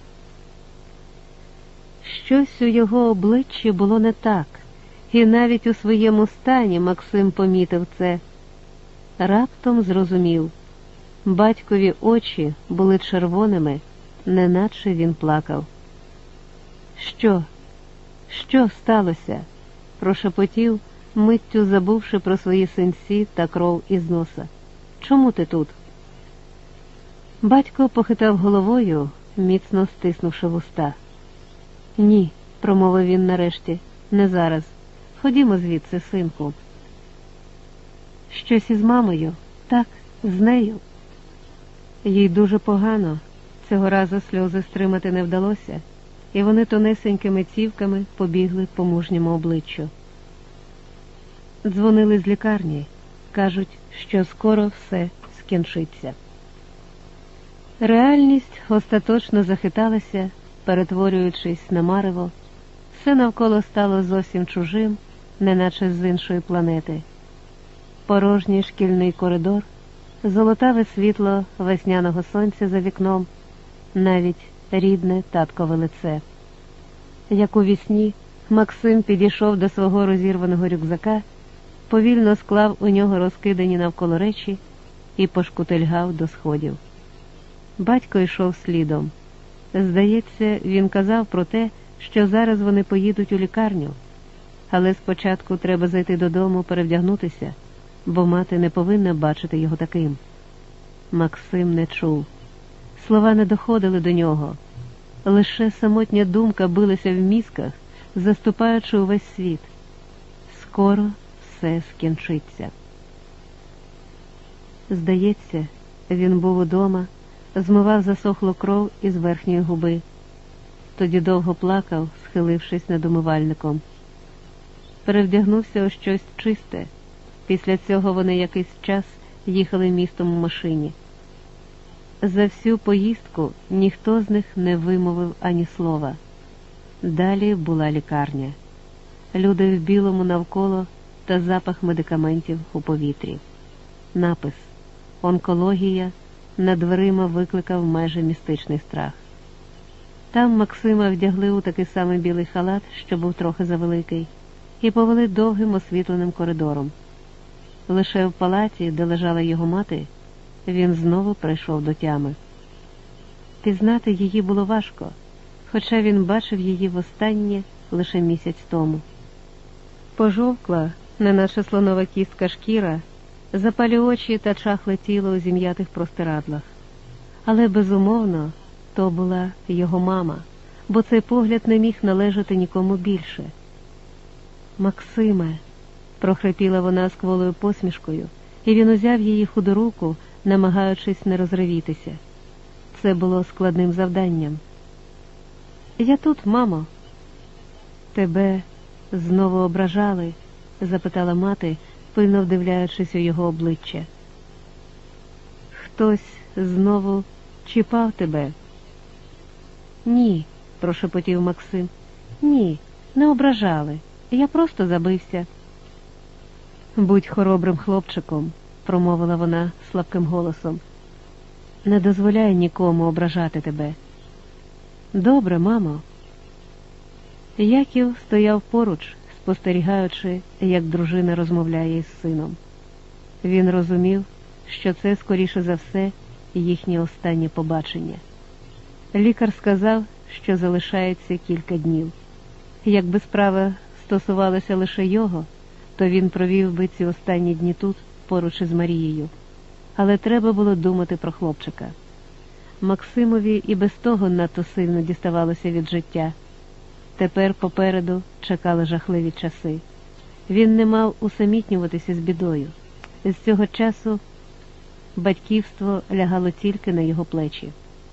Щось у його обличчі було не так, і навіть у своєму стані Максим помітив це. Раптом зрозумів. Батькові очі були червоними, неначе він плакав. «Що? Що сталося? Прошепотів, миттю забувши про свої синці та кров із носа. Чому ти тут? Батько похитав головою, міцно стиснувши вуста. Ні, промовив він нарешті, не зараз. Ходімо звідси, синку. Щось із мамою? Так, з нею. Їй дуже погано. Цього разу сльози стримати не вдалося, і вони тонесенькими цівками побігли по мужньому обличчю. Дзвонили з лікарні. Кажуть, що скоро все скінчиться. Реальність остаточно захиталася, перетворюючись на марево. Все навколо стало зовсім чужим, неначе з іншої планети. Порожній шкільний коридор, золотаве світло весняного сонця за вікном, навіть рідне таткове лице. Як у вісні, Максим підійшов до свого розірваного рюкзака, повільно склав у нього розкидані навколо речі і пошкутильгав до сходів. Батько йшов слідом. Здається, він казав про те, що зараз вони поїдуть у лікарню. Але спочатку треба зайти додому, перевдягнутися, бо мати не повинна бачити його таким. Максим не чув. Слова не доходили до нього. Лише самотня думка билася в мізках, заступаючи увесь світ. Скоро все скінчиться. Здається, він був удома, змивав засохлу кров із верхньої губи. Тоді довго плакав, схилившись над умивальником. Перевдягнувся у щось чисте. Після цього вони якийсь час їхали містом у машині. За всю поїздку ніхто з них не вимовив ані слова. Далі була лікарня. Люди в білому навколо та запах медикаментів у повітрі. Напис «Онкологія» над дверима викликав майже містичний страх. Там Максима вдягли у такий самий білий халат, що був трохи завеликий, і повели довгим освітленим коридором. Лише в палаті, де лежала його мати, він знову прийшов до тями. Пізнати її було важко, хоча він бачив її востаннє лише місяць тому. Пожовкла, неначе слонова кістка шкіра, запалі очі та чахле тіло у зім'ятих простирадлах. Але, безумовно, то була його мама, бо цей погляд не міг належати нікому більше. «Максиме», – прохрипіла вона з кволою посмішкою, і він узяв її худу руку, намагаючись не розривітися. Це було складним завданням. «Я тут, мамо». «Тебе знову ображали?» – запитала мати, пильно вдивляючись у його обличчя. «Хтось знову чіпав тебе?» «Ні», – прошепотів Максим. «Ні, не ображали. Я просто забився». «Будь хоробрим хлопчиком», – промовила вона слабким голосом. «Не дозволяй нікому ображати тебе». «Добре, мамо». Яків стояв поруч, спостерігаючи, як дружина розмовляє із сином. Він розумів, що це, скоріше за все, їхнє останнє побачення. Лікар сказав, що залишається кілька днів. Якби справа стосувалася лише його, то він провів би ці останні дні тут, поруч із Марією. Але треба було думати про хлопчика. Максимові і без того надто сильно діставалося від життя. Тепер попереду чекали жахливі часи. Він не мав усамітнюватися з бідою. З цього часу батьківство лягало тільки на його плечі.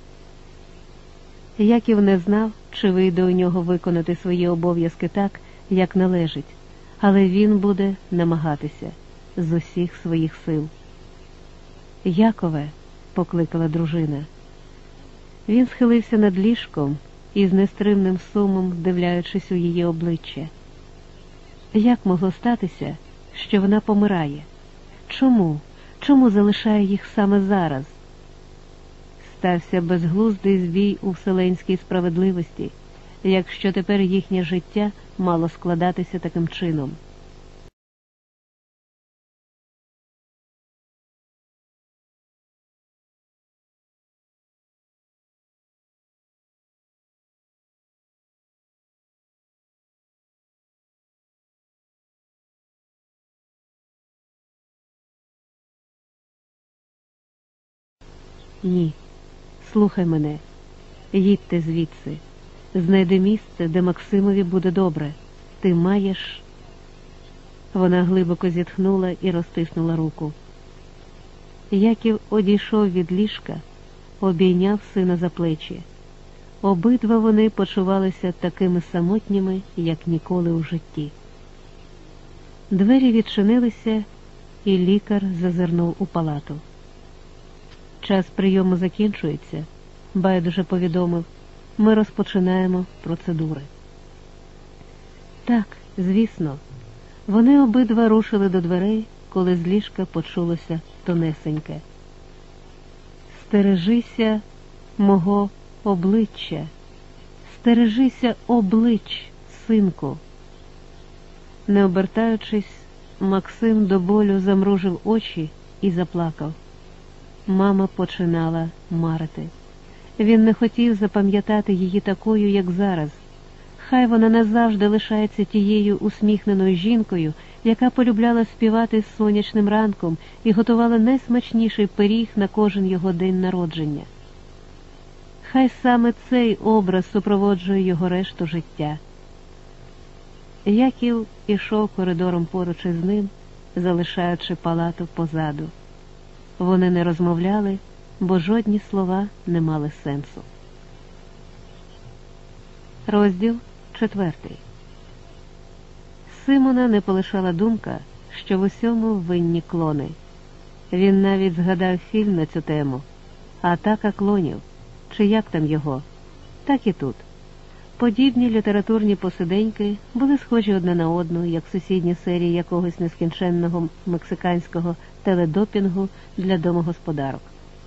Яків не знав, чи вийде у нього виконати свої обов'язки так, як належить, але він буде намагатися з усіх своїх сил. «Якове», – покликала дружина. Він схилився над ліжком і з нестримним сумом, вдивляючись у її обличчя. Як могло статися, що вона помирає? Чому? Чому залишає їх саме зараз? Стався безглуздий збій у вселенській справедливості, якщо тепер їхнє життя мало складатися таким чином. Ні. Слухай мене. Їдьте звідси. Знайди місце, де Максимові буде добре. Ти маєш... Вона глибоко зітхнула і розтиснула руку. Яків одійшов від ліжка, обійняв сина за плечі. Обидва вони почувалися такими самотніми, як ніколи у житті. Двері відчинилися, і лікар зазирнув у палату. Час прийому закінчується, байдуже повідомив. Ми розпочинаємо процедури. Так, звісно. Вони обидва рушили до дверей, коли з ліжка почулося тонесеньке. Стережися мого обличчя, стережися облич, синку. Не обертаючись, Максим до болю замружив очі і заплакав. Мама починала марити. Він не хотів запам'ятати її такою, як зараз. Хай вона назавжди лишається тією усміхненою жінкою, яка полюбляла співати з сонячним ранком і готувала найсмачніший пиріг на кожен його день народження. Хай саме цей образ супроводжує його решту життя. Яків ішов коридором поруч із ним, залишаючи палату позаду. Вони не розмовляли, бо жодні слова не мали сенсу. Розділ 4. Симона не полишала думка, що в усьому винні клони. Він навіть згадав фільм на цю тему «Атака клонів», чи як там його, так і тут. Подібні літературні посиденьки були схожі одне на одну, як сусідні серії якогось нескінченного мексиканського теледопінгу для домогосподарок.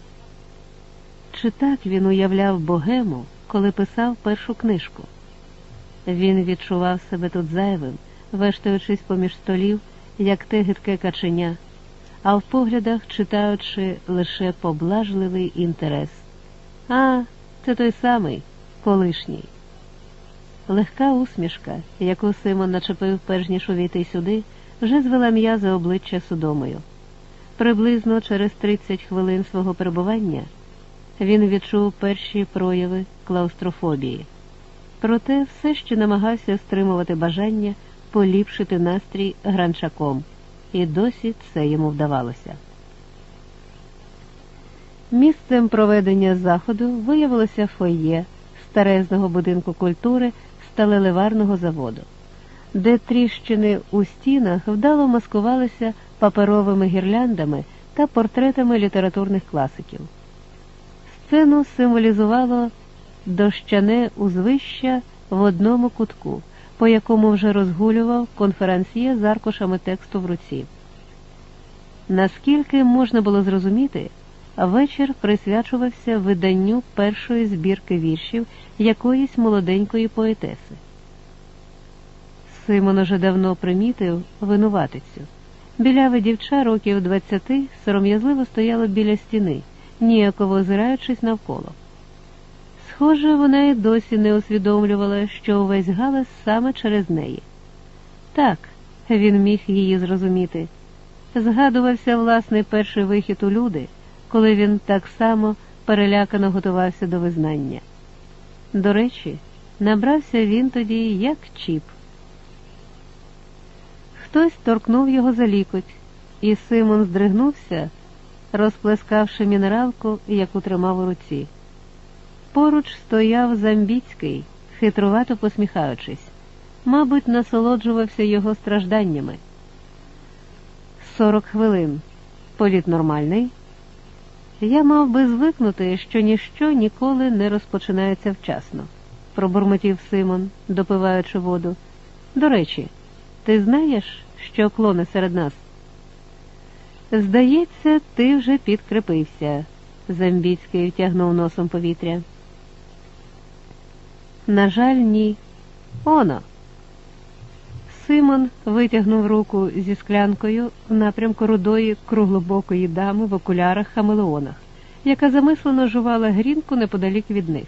Чи так він уявляв богему, коли писав першу книжку? Він відчував себе тут зайвим, вештаючись поміж столів, як те гидке каченя, а в поглядах читаючи лише поблажливий інтерес. А, це той самий, колишній. Легка усмішка, яку Симон начепив перш ніж увійти сюди, вже звела м'язи обличчя судомою. Приблизно через 30 хвилин свого перебування він відчув перші прояви клаустрофобії. Проте все ще намагався стримувати бажання поліпшити настрій гранчаком, і досі це йому вдавалося. Місцем проведення заходу виявилося фойє старезного будинку культури сталеливарного заводу, де тріщини у стінах вдало маскувалися паперовими гірляндами та портретами літературних класиків. Сцену символізувало дощане узвища в одному кутку, по якому вже розгулював конферансьє з аркушами тексту в руці. Наскільки можна було зрозуміти, вечір присвячувався виданню першої збірки віршів якоїсь молоденької поетеси. Симон уже давно примітив винуватицю. Біляве дівча років 20 сором'язливо стояло біля стіни, ніяково озираючись навколо. Схоже, вона й досі не усвідомлювала, що увесь галас саме через неї. Так, він міг її зрозуміти. Згадувався власний перший вихід у люди, коли він так само перелякано готувався до визнання. До речі, набрався він тоді як чіп. Хтось торкнув його за лікоть, і Симон здригнувся, розплескавши мінералку, яку тримав у руці. Поруч стояв Замбіцький, хитрувато посміхаючись. Мабуть, насолоджувався його стражданнями. 40 хвилин. Політ нормальний? Я мав би звикнути, що ніщо ніколи не розпочинається вчасно, пробурмотів Симон, допиваючи воду. До речі, ти знаєш, що клони серед нас? Здається, ти вже підкріпився, Замбіцький втягнув носом повітря. На жаль, ні. Оно. Симон витягнув руку зі склянкою в напрямку рудої круглобокої дами в окулярах-хамелеонах, яка замислено жувала грінку неподалік від них.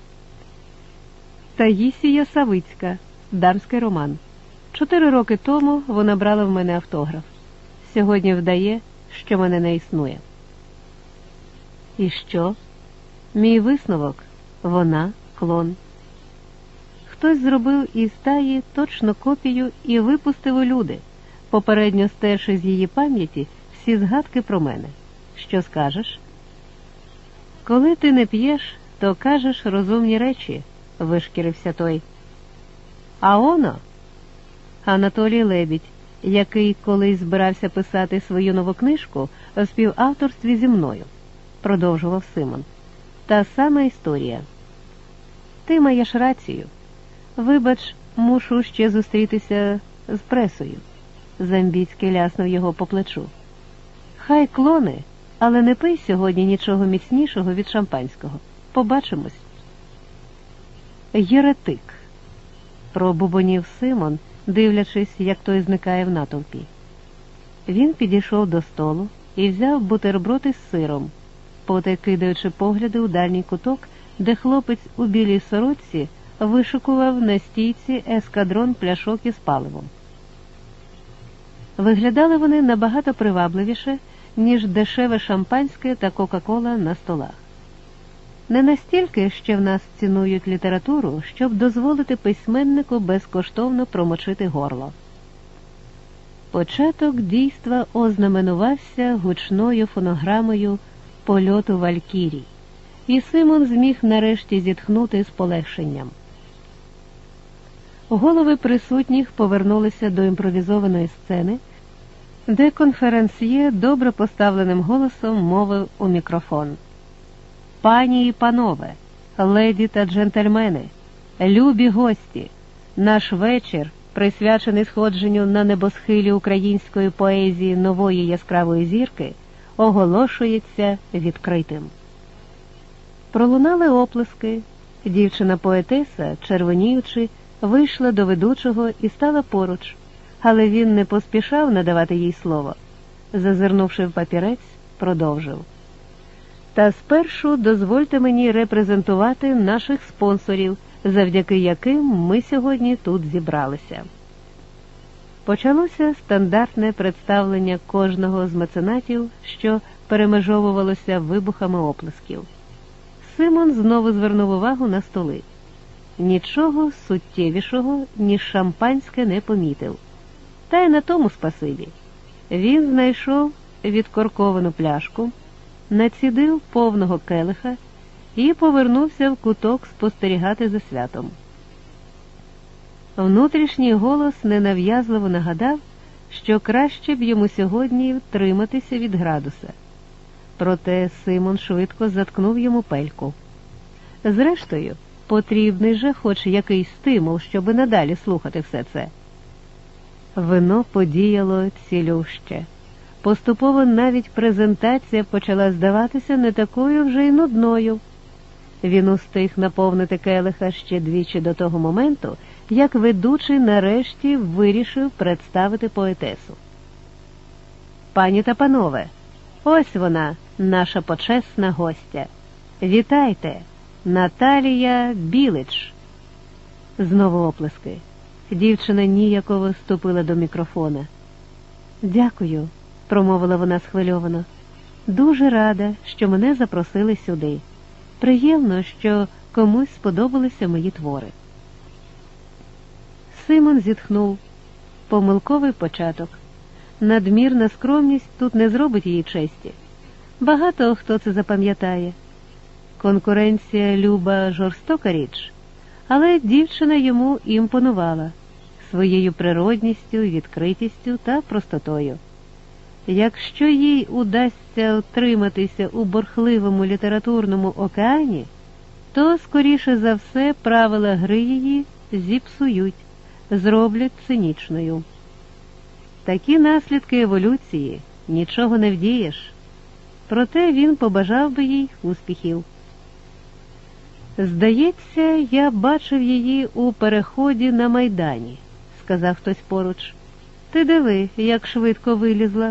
Таїсія Савицька, дамський роман. 4 роки тому вона брала в мене автограф. Сьогодні вдає, що мене не існує. І що? Мій висновок – вона клон. Хтось зробив із Таї точно копію і випустив у люди, попередньо стерши з її пам'яті всі згадки про мене. Що скажеш? Коли ти не п'єш, то кажеш розумні речі, вишкірився той. А оно? Анатолій Лебідь, який колись збирався писати свою нову книжку у співавторстві зі мною, продовжував Симон. Та сама історія. Ти маєш рацію. Вибач, мушу ще зустрітися з пресою. Замбіцький ляснув його по плечу. Хай клони, але не пий сьогодні нічого міцнішого від шампанського. Побачимось. Єретик, пробубонів Симон, дивлячись, як той зникає в натовпі. Він підійшов до столу і взяв бутерброд із сиром, потай кидаючи погляди у дальній куток, де хлопець у білій сорочці вишикував на стійці ескадрон пляшок із паливом. Виглядали вони набагато привабливіше, ніж дешеве шампанське та кока-кола на столах. Не настільки ще в нас цінують літературу, щоб дозволити письменнику безкоштовно промочити горло. Початок дійства ознаменувався гучною фонограмою польоту валькірій, і Симон зміг нарешті зітхнути з полегшенням. Голови присутніх повернулися до імпровізованої сцени, де конферансьє добре поставленим голосом мовив у мікрофон. Пані і панове, леді та джентльмени, любі гості, наш вечір, присвячений сходженню на небосхилі української поезії нової яскравої зірки, оголошується відкритим. Пролунали оплески. Дівчина-поетеса, червоніючи, вийшла до ведучого і стала поруч, але він не поспішав надавати їй слово. Зазирнувши в папірець, продовжив. Та спершу дозвольте мені репрезентувати наших спонсорів, завдяки яким ми сьогодні тут зібралися. Почалося стандартне представлення кожного з меценатів, що перемежовувалося вибухами оплесків. Симон знову звернув увагу на столи. Нічого суттєвішого, ніж шампанське, не помітив. Та й на тому спасибі. Він знайшов відкорковану пляшку, націдив повного келиха і повернувся в куток спостерігати за святом. Внутрішній голос ненав'язливо нагадав, що краще б йому сьогодні втриматися від градуса. Проте Симон швидко заткнув йому пельку. Зрештою, потрібний же хоч якийсь стимул, щоби надалі слухати все це. Вино подіяло цілюще. Поступово навіть презентація почала здаватися не такою вже й нудною. Він устиг наповнити келиха ще двічі до того моменту, як ведучий нарешті вирішив представити поетесу. Пані та панове, ось вона, наша почесна гостя. Вітайте, Наталія Білич. Знову оплески. Дівчина ніяково ступила до мікрофона. Дякую, промовила вона схвильовано. Дуже рада, що мене запросили сюди. Приємно, що комусь сподобалися мої твори. Симон зітхнув. Помилковий початок. Надмірна скромність тут не зробить їй честі. Багато хто це запам'ятає. Конкуренція люба жорстока річ, але дівчина йому імпонувала своєю природністю, відкритістю та простотою. Якщо їй удасться утриматися у бурхливому літературному океані, то, скоріше за все, правила гри її зіпсують, зроблять цинічною. Такі наслідки еволюції, нічого не вдієш. Проте він побажав би їй успіхів. «Здається, я бачив її у переході на Майдані», – сказав хтось поруч. «Ти диви, як швидко вилізла».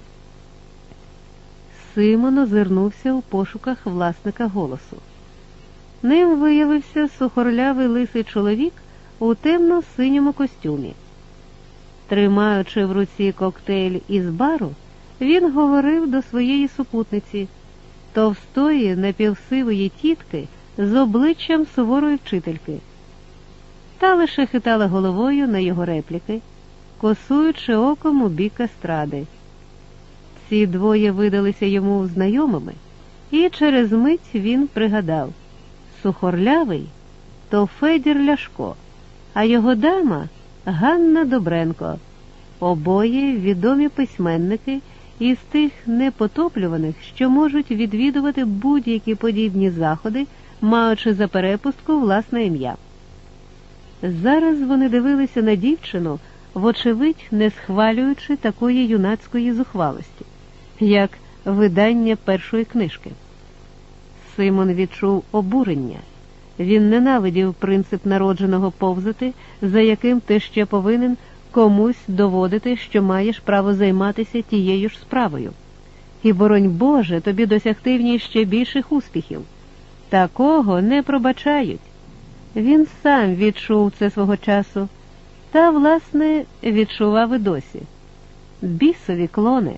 Симон озирнувся у пошуках власника голосу. Ним виявився сухорлявий лисий чоловік у темно-синьому костюмі. Тримаючи в руці коктейль із бару, він говорив до своєї супутниці, товстої напівсивої тітки з обличчям суворої вчительки. Та лише хитала головою на його репліки, косуючи оком у бік естради. Ці двоє видалися йому знайомими, і через мить він пригадав: сухорлявий – то Федір Ляшко, а його дама – Ганна Добренко. Обоє відомі письменники із тих непотоплюваних, що можуть відвідувати будь-які подібні заходи, маючи за перепустку власне ім'я. Зараз вони дивилися на дівчину, вочевидь не схвалюючи такої юнацької зухвалості, як видання першої книжки. Симон відчув обурення. Він ненавидів принцип народженого повзати, за яким ти ще повинен комусь доводити, що маєш право займатися тією ж справою. І, боронь Боже, тобі досягти в ній ще більших успіхів. Такого не пробачають. Він сам відчув це свого часу, та, власне, відчував і досі. Бісові клони.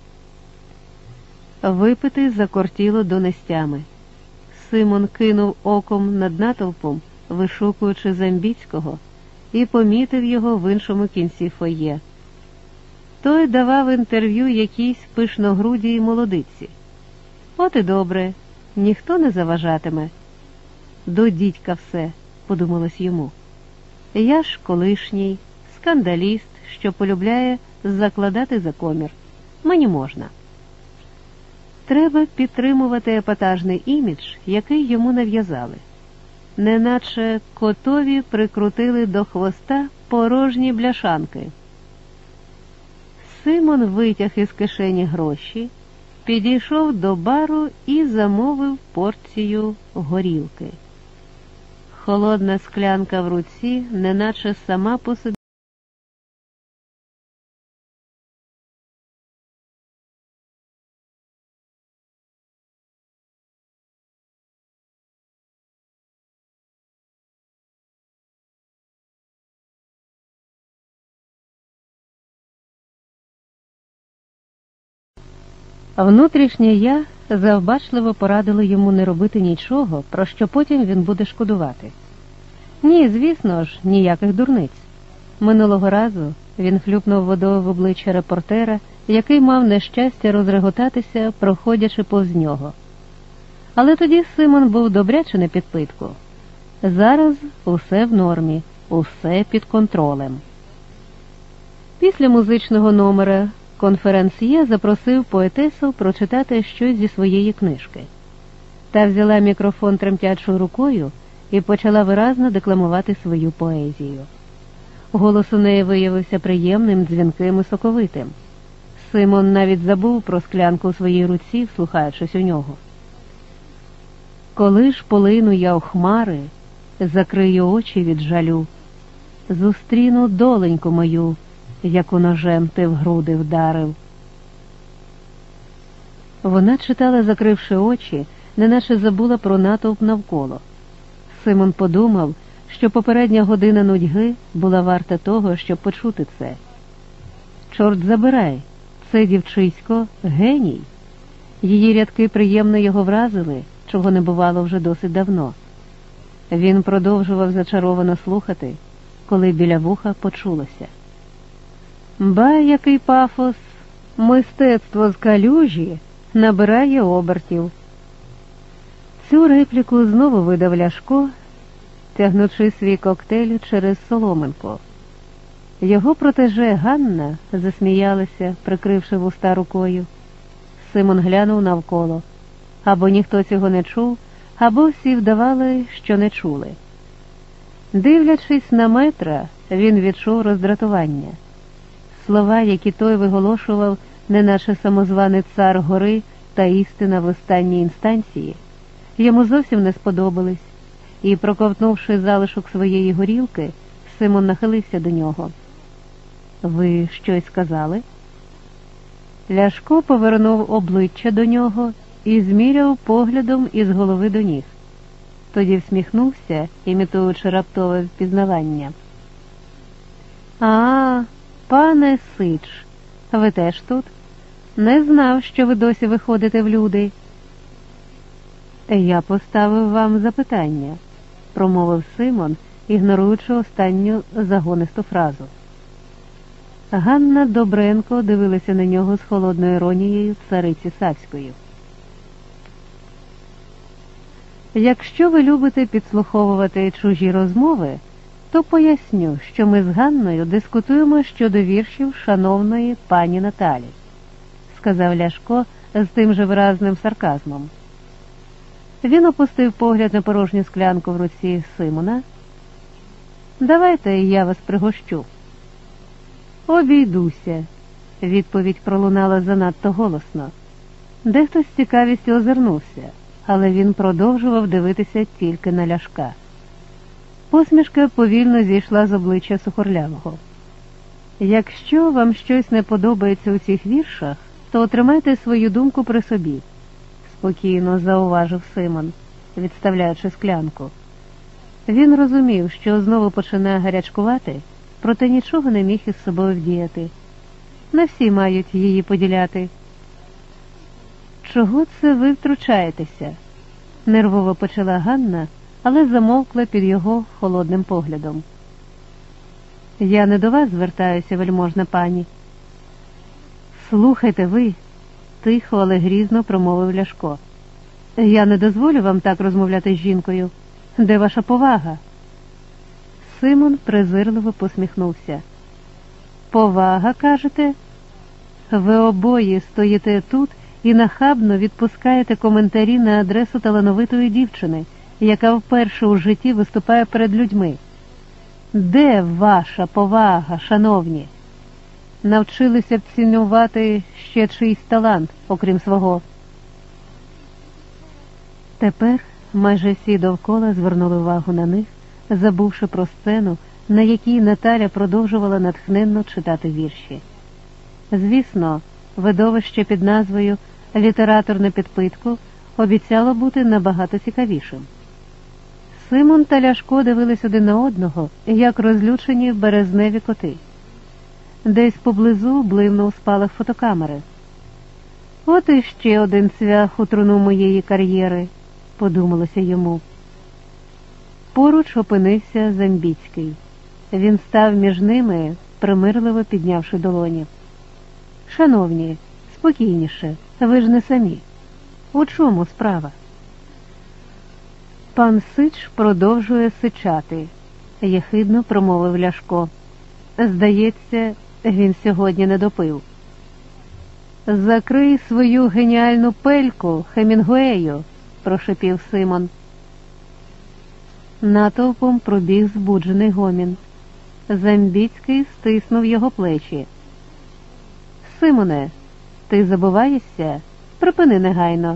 Випити закортіло до нестями. Симон кинув оком над натовпом, вишукуючи Замбіцького, і помітив його в іншому кінці фоє. Той давав інтерв'ю якійсь пишногрудій молодиці. От і добре, ніхто не заважатиме. До дідька все, подумалось йому. Я ж колишній, скандаліст, що полюбляє закладати за комір. Мені можна. Треба підтримувати епатажний імідж, який йому нав'язали. Неначе котові прикрутили до хвоста порожні бляшанки. Симон витяг із кишені гроші, підійшов до бару і замовив порцію горілки. Холодна склянка в руці, неначе сама по собі. Внутрішнє я завбачливо порадило йому не робити нічого, про що потім він буде шкодувати. Ні, звісно ж, ніяких дурниць. Минулого разу він хлюпнув водою в обличчя репортера, який мав нещастя розреготатися, проходячи повз нього. Але тоді Симон був добряче на підпитку. Зараз усе в нормі, усе під контролем. Після музичного номера конферансьє запросив поетесу прочитати щось зі своєї книжки. Та взяла мікрофон тремтячою рукою і почала виразно декламувати свою поезію. Голос у неї виявився приємним, дзвінким і соковитим. Симон навіть забув про склянку у своїй руці, вслухаючись у нього. Коли ж полину я у хмари, закрию очі від жалю, зустріну доленьку мою, яку ножем ти в груди вдарив. Вона читала, закривши очі, неначе забула про натовп навколо. Симон подумав, що попередня година нудьги була варта того, щоб почути це. Чорт забирай, це дівчисько геній. Її рядки приємно його вразили, чого не бувало вже досить давно. Він продовжував зачаровано слухати, коли біля вуха почулося: ба, який пафос! Мистецтво з калюжі набирає обертів. Цю репліку знову видав Ляшко, тягнучи свій коктейль через соломинку. Його протеже Ганна засміялася, прикривши вуста рукою. Симон глянув навколо. Або ніхто цього не чув, або всі вдавали, що не чули. Дивлячись на метра, він відчув роздратування. Слова, які той виголошував, неначе самозваний цар гори та істина в останній інстанції, йому зовсім не сподобались, і, проковтнувши залишок своєї горілки, Симон нахилився до нього. «Ви щось сказали?» Ляшко повернув обличчя до нього і зміряв поглядом із голови до ніг. Тоді всміхнувся, імітуючи раптове впізнавання. «А, пане Сич, ви теж тут? Не знав, що ви досі виходите в люди». Я поставив вам запитання, промовив Симон, ігноруючи останню загонисту фразу. Ганна Добренко дивилася на нього з холодною іронією цариці Савської. Якщо ви любите підслуховувати чужі розмови, то поясню, що ми з Ганною дискутуємо щодо віршів шановної пані Наталі, сказав Ляшко з тим же виразним сарказмом. Він опустив погляд на порожню склянку в руці Симона. Давайте я вас пригощу. Обійдуся, відповідь пролунала занадто голосно. Дехто з цікавістю озирнувся, але він продовжував дивитися тільки на Ляшка. Посмішка повільно зійшла з обличчя Сухорлявого. Якщо вам щось не подобається у цих віршах, то тримайте свою думку при собі, спокійно зауважив Симон, відставляючи склянку. Він розумів, що знову починає гарячкувати, проте нічого не міг із собою вдіяти. Не всі мають її поділяти. Чого це ви втручаєтеся? Нервово почала Ганна, але замовкла під його холодним поглядом. Я не до вас звертаюся, вельможна пані. Слухайте ви, тихо, але грізно промовив Ляшко. Я не дозволю вам так розмовляти з жінкою. Де ваша повага? Симон презирливо посміхнувся. Повага, кажете? Ви обоє стоїте тут і нахабно відпускаєте коментарі на адресу талановитої дівчини, яка вперше у житті виступає перед людьми. Де ваша повага, шановні? Навчилися б цінувати ще чийсь талант, окрім свого. Тепер майже всі довкола звернули увагу на них, забувши про сцену, на якій Наталя продовжувала натхненно читати вірші. Звісно, видовище під назвою «Літератор на підпитку» обіцяло бути набагато цікавішим. Симон та Ляшко дивились один на одного, як розлючені березневі коти. Десь поблизу блимнув спалах фотокамери. «От іще один цвях у труну моєї кар'єри», – подумалося йому. Поруч опинився Замбіцький. Він став між ними, примирливо піднявши долоні. «Шановні, спокійніше, ви ж не самі. У чому справа?» «Пан Сич продовжує сичати», – єхидно промовив Ляшко. «Здається, він сьогодні не допив». «Закрий свою геніальну пельку, Хемінгуею», – прошепів Симон. Натовпом пробіг збуджений гомін. Замбіцький стиснув його плечі. «Симоне, ти забуваєшся? Припини негайно».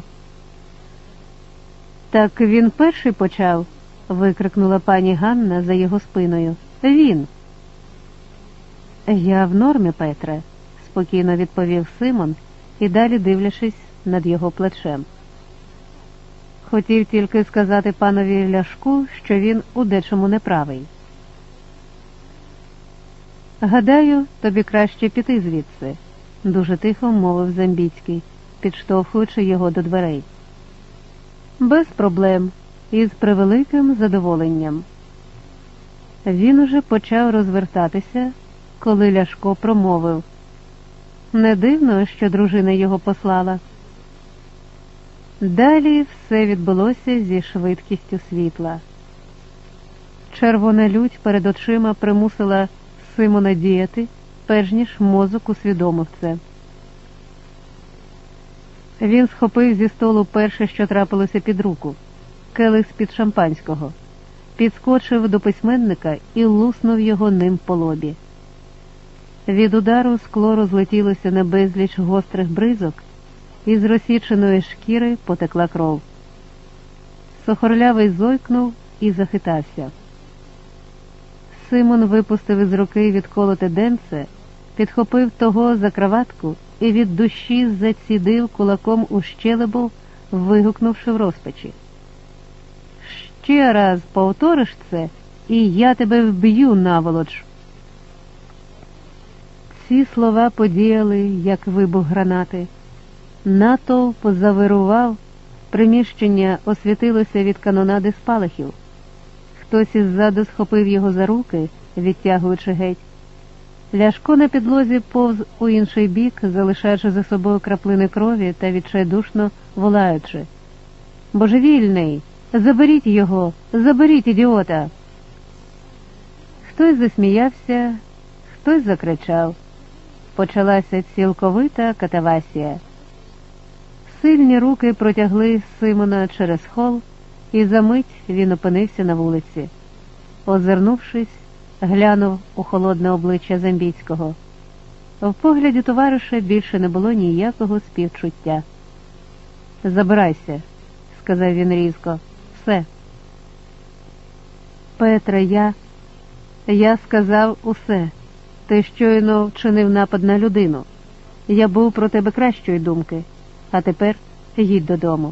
«Так він перший почав», – викрикнула пані Ганна за його спиною. «Він». «Я в нормі, Петре», – спокійно відповів Симон і далі дивлячись над його плечем. Хотів тільки сказати панові Ляшку, що він у дечому неправий. «Гадаю, тобі краще піти звідси», – дуже тихо мовив Замбіцький, підштовхуючи його до дверей. «Без проблем, і з превеликим задоволенням». Він уже почав розвертатися, коли Ляшко промовив. Не дивно, що дружина його послала. Далі все відбулося зі швидкістю світла. Червона лють перед очима примусила Симона діяти, перш ніж мозок усвідомив це. Він схопив зі столу перше, що трапилося під руку – келих з-під шампанського, підскочив до письменника і луснув його ним по лобі. Від удару скло розлетілося на безліч гострих бризок, і з розсіченої шкіри потекла кров. Сухорлявий зойкнув і захитався. Симон випустив із руки відколоте денце, підхопив того за краватку і від душі зацідив кулаком у щелепу, вигукнувши в розпачі. «Ще раз повториш це, і я тебе вб'ю, наволоч!» Ці слова подіяли, як вибух гранати. Натовп завирував, Приміщення освітилося від канонади спалахів. Хтось іззаду схопив його за руки, відтягуючи геть. Ляшко на підлозі повз у інший бік, залишаючи за собою краплини крові та відчайдушно волаючи: «Божевільний! Заберіть його! Заберіть, ідіота!» Хтось засміявся, хтось закричав. Почалася цілковита катавасія. Сильні руки протягли Симона через хол, і за мить він опинився на вулиці. Озирнувшись, глянув у холодне обличчя Замбіцького. В погляді товариша більше не було ніякого співчуття. «Забирайся», – сказав він різко. «Все». «Петре, я сказав усе. Ти щойно вчинив напад на людину. Я був про тебе кращої думки. А тепер їдь додому».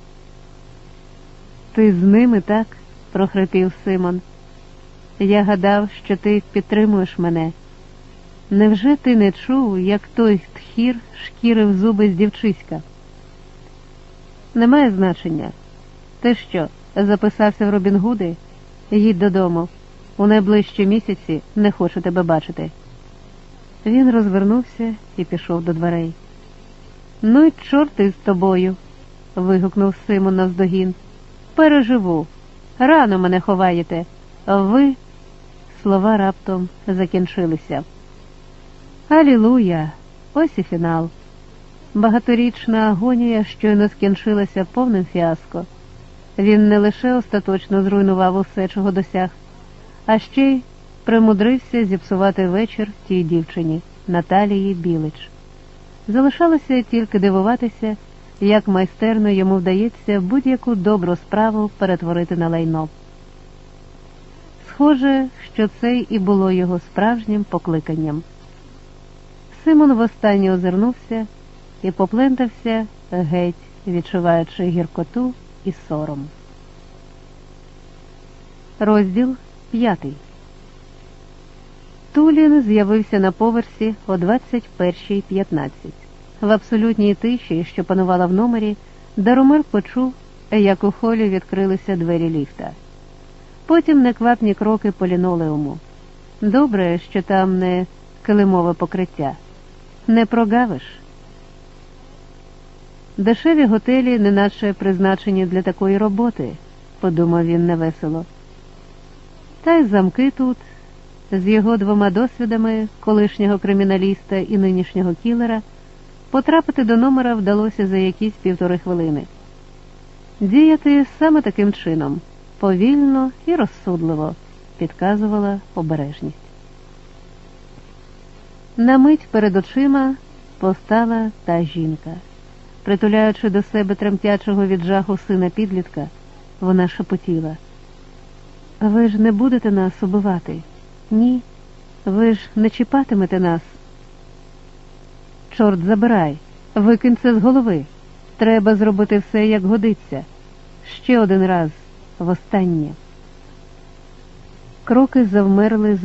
«Ти з ними, так?» – прохрипів Симон. «Я гадав, що ти підтримуєш мене. Невже ти не чув, як той тхір шкірив зуби з дівчиська?» «Немає значення. Ти що, записався в Робін Гуди? Їдь додому. У найближчі місяці не хочу тебе бачити». Він розвернувся і пішов до дверей. «Ну й чорти з тобою», – вигукнув Симон навздогін. «Переживу. Рано мене ховаєте. Ви...» Слова раптом закінчилися. Алілуя! Ось і фінал. Багаторічна агонія щойно скінчилася повним фіаско. Він не лише остаточно зруйнував усе, чого досяг, а ще й примудрився зіпсувати вечір тій дівчині, Наталії Білич. Залишалося тільки дивуватися, як майстерно йому вдається будь-яку добру справу перетворити на лайно. Схоже, що це і було його справжнім покликанням. Симон востаннє озирнувся і поплентався геть, відчуваючи гіркоту і сором. Розділ 5. Тулін з'явився на поверсі о 21:15. В абсолютній тиші, що панувала в номері, Даромир почув, як у холі відкрилися двері ліфта. Потім неквапні кроки по лінолеуму. Добре, що там не килимове покриття. Не прогавиш. Дешеві готелі неначе призначені для такої роботи, подумав він невесело. Та й замки тут, з його 2 досвідами, колишнього криміналіста і нинішнього кілера, потрапити до номера вдалося за якісь 1,5 хвилини. Діяти саме таким чином, повільно і розсудливо, підказувала обережність. На мить перед очима постала та жінка. Притуляючи до себе тремтячого від жаху сина підлітка, вона шепотіла: «Ви ж не будете нас убивати? Ні? Ви ж не чіпатимете нас?» «Чорт забирай! Викинь це з голови! Треба зробити все, як годиться. Ще один раз, востаннє!» Кроки завмерли.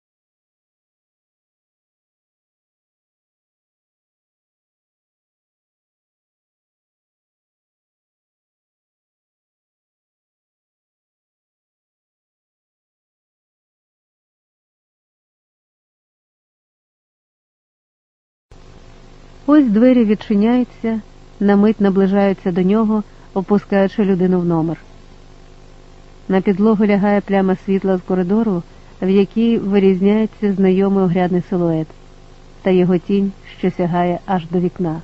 Ось двері відчиняються, на мить наближаються до нього, опускаючи людину в номер. На підлогу лягає пляма світла з коридору, в якій вирізняється знайомий огрядний силует, та його тінь, що сягає аж до вікна.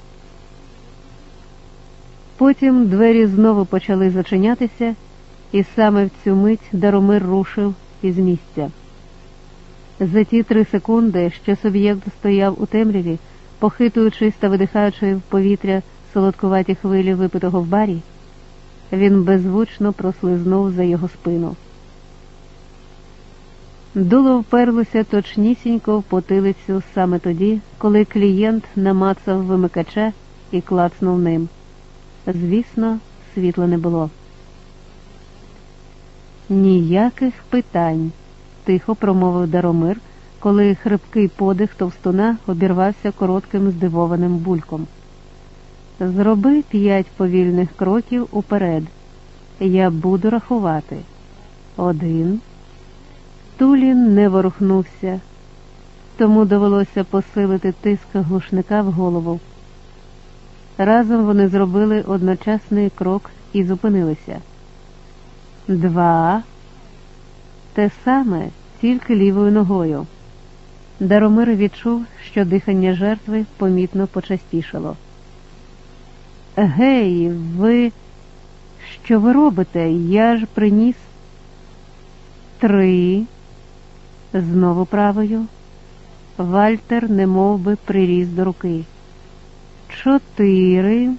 Потім двері знову почали зачинятися, і саме в цю мить Даромир рушив із місця. За ті 3 секунди, що суб'єкт стояв у темряві, похитуючись та видихаючи в повітря солодкуваті хвилі випитого в барі, він беззвучно прослизнув за його спину. Дуло вперлося точнісінько в потилицю саме тоді, коли клієнт намацав вимикача і клацнув ним. Звісно, світла не було. «Ніяких питань», – тихо промовив Даромир, коли хрипкий подих товстуна обірвався коротким здивованим бульком. Зроби 5 повільних кроків уперед. Я буду рахувати. 1. Тулін не ворухнувся, тому довелося посилити тиск глушника в голову. Разом вони зробили одночасний крок і зупинилися. 2. Те саме, тільки лівою ногою. Даромир відчув, що дихання жертви помітно почастішало. «Гей, ви... Що ви робите? Я ж приніс...» 3. Знову правою. Вальтер немов би приріс до руки. 4.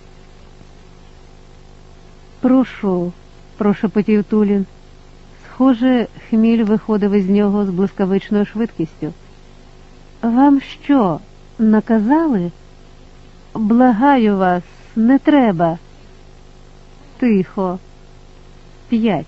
«Прошу», – прошепотів Тулін. Схоже, хміль виходив із нього з блискавичною швидкістю. «Вам що, наказали? Благаю вас, не треба». «Тихо». 5.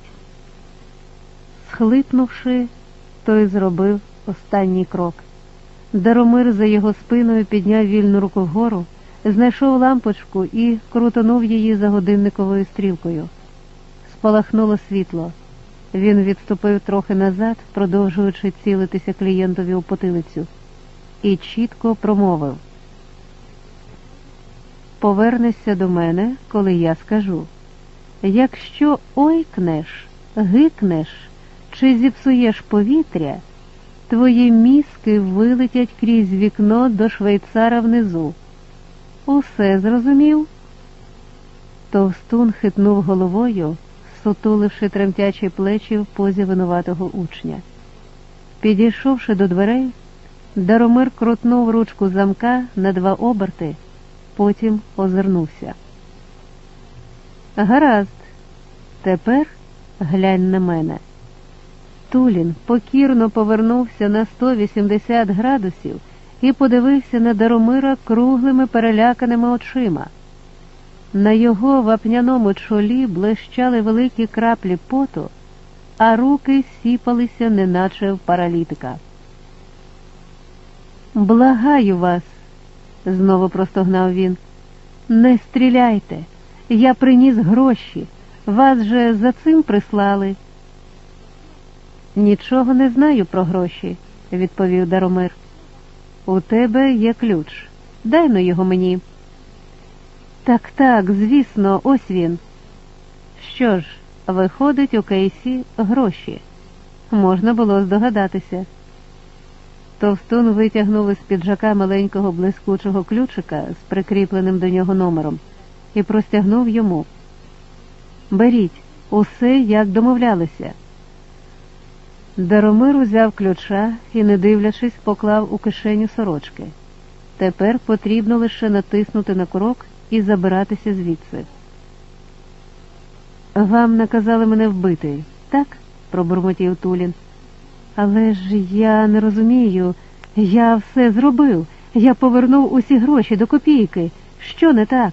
Схлипнувши, той зробив останній крок. Даромир за його спиною підняв вільну руку вгору, знайшов лампочку і крутонув її за годинниковою стрілкою. Спалахнуло світло. Він відступив трохи назад, продовжуючи цілитися клієнтові у потилицю, і чітко промовив: «Повернешся до мене, коли я скажу. Якщо ойкнеш, гикнеш чи зіпсуєш повітря, твої мізки вилетять крізь вікно до швейцара внизу. Усе зрозумів?» Товстун хитнув головою, сутуливши тремтячі плечі в позі винуватого учня. Підійшовши до дверей, Даромир крутнув ручку замка на 2 оберти, потім озирнувся. «Гаразд, тепер глянь на мене». Тулін покірно повернувся на 180 градусів і подивився на Даромира круглими переляканими очима. На його вапняному чолі блищали великі краплі поту, а руки сіпалися, неначе в паралітика. «Благаю вас», – знову простогнав він, – «не стріляйте, я приніс гроші, вас же за цим прислали». «Нічого не знаю про гроші», – відповів Даромир. «У тебе є ключ, дай-но його мені». «Так, звісно, ось він». «Що ж, виходить, у кейсі гроші. Можна було здогадатися». Товстун витягнув із піджака маленького блискучого ключика з прикріпленим до нього номером і простягнув йому. «Беріть, усе, як домовлялися». Даромир узяв ключа і, не дивлячись, поклав у кишеню сорочки. Тепер потрібно лише натиснути на курок і забиратися звідси. «Вам наказали мене вбити, так?» – пробурмотів Тулін. «Але ж я не розумію. Я все зробив. Я повернув усі гроші до копійки. Що не так?»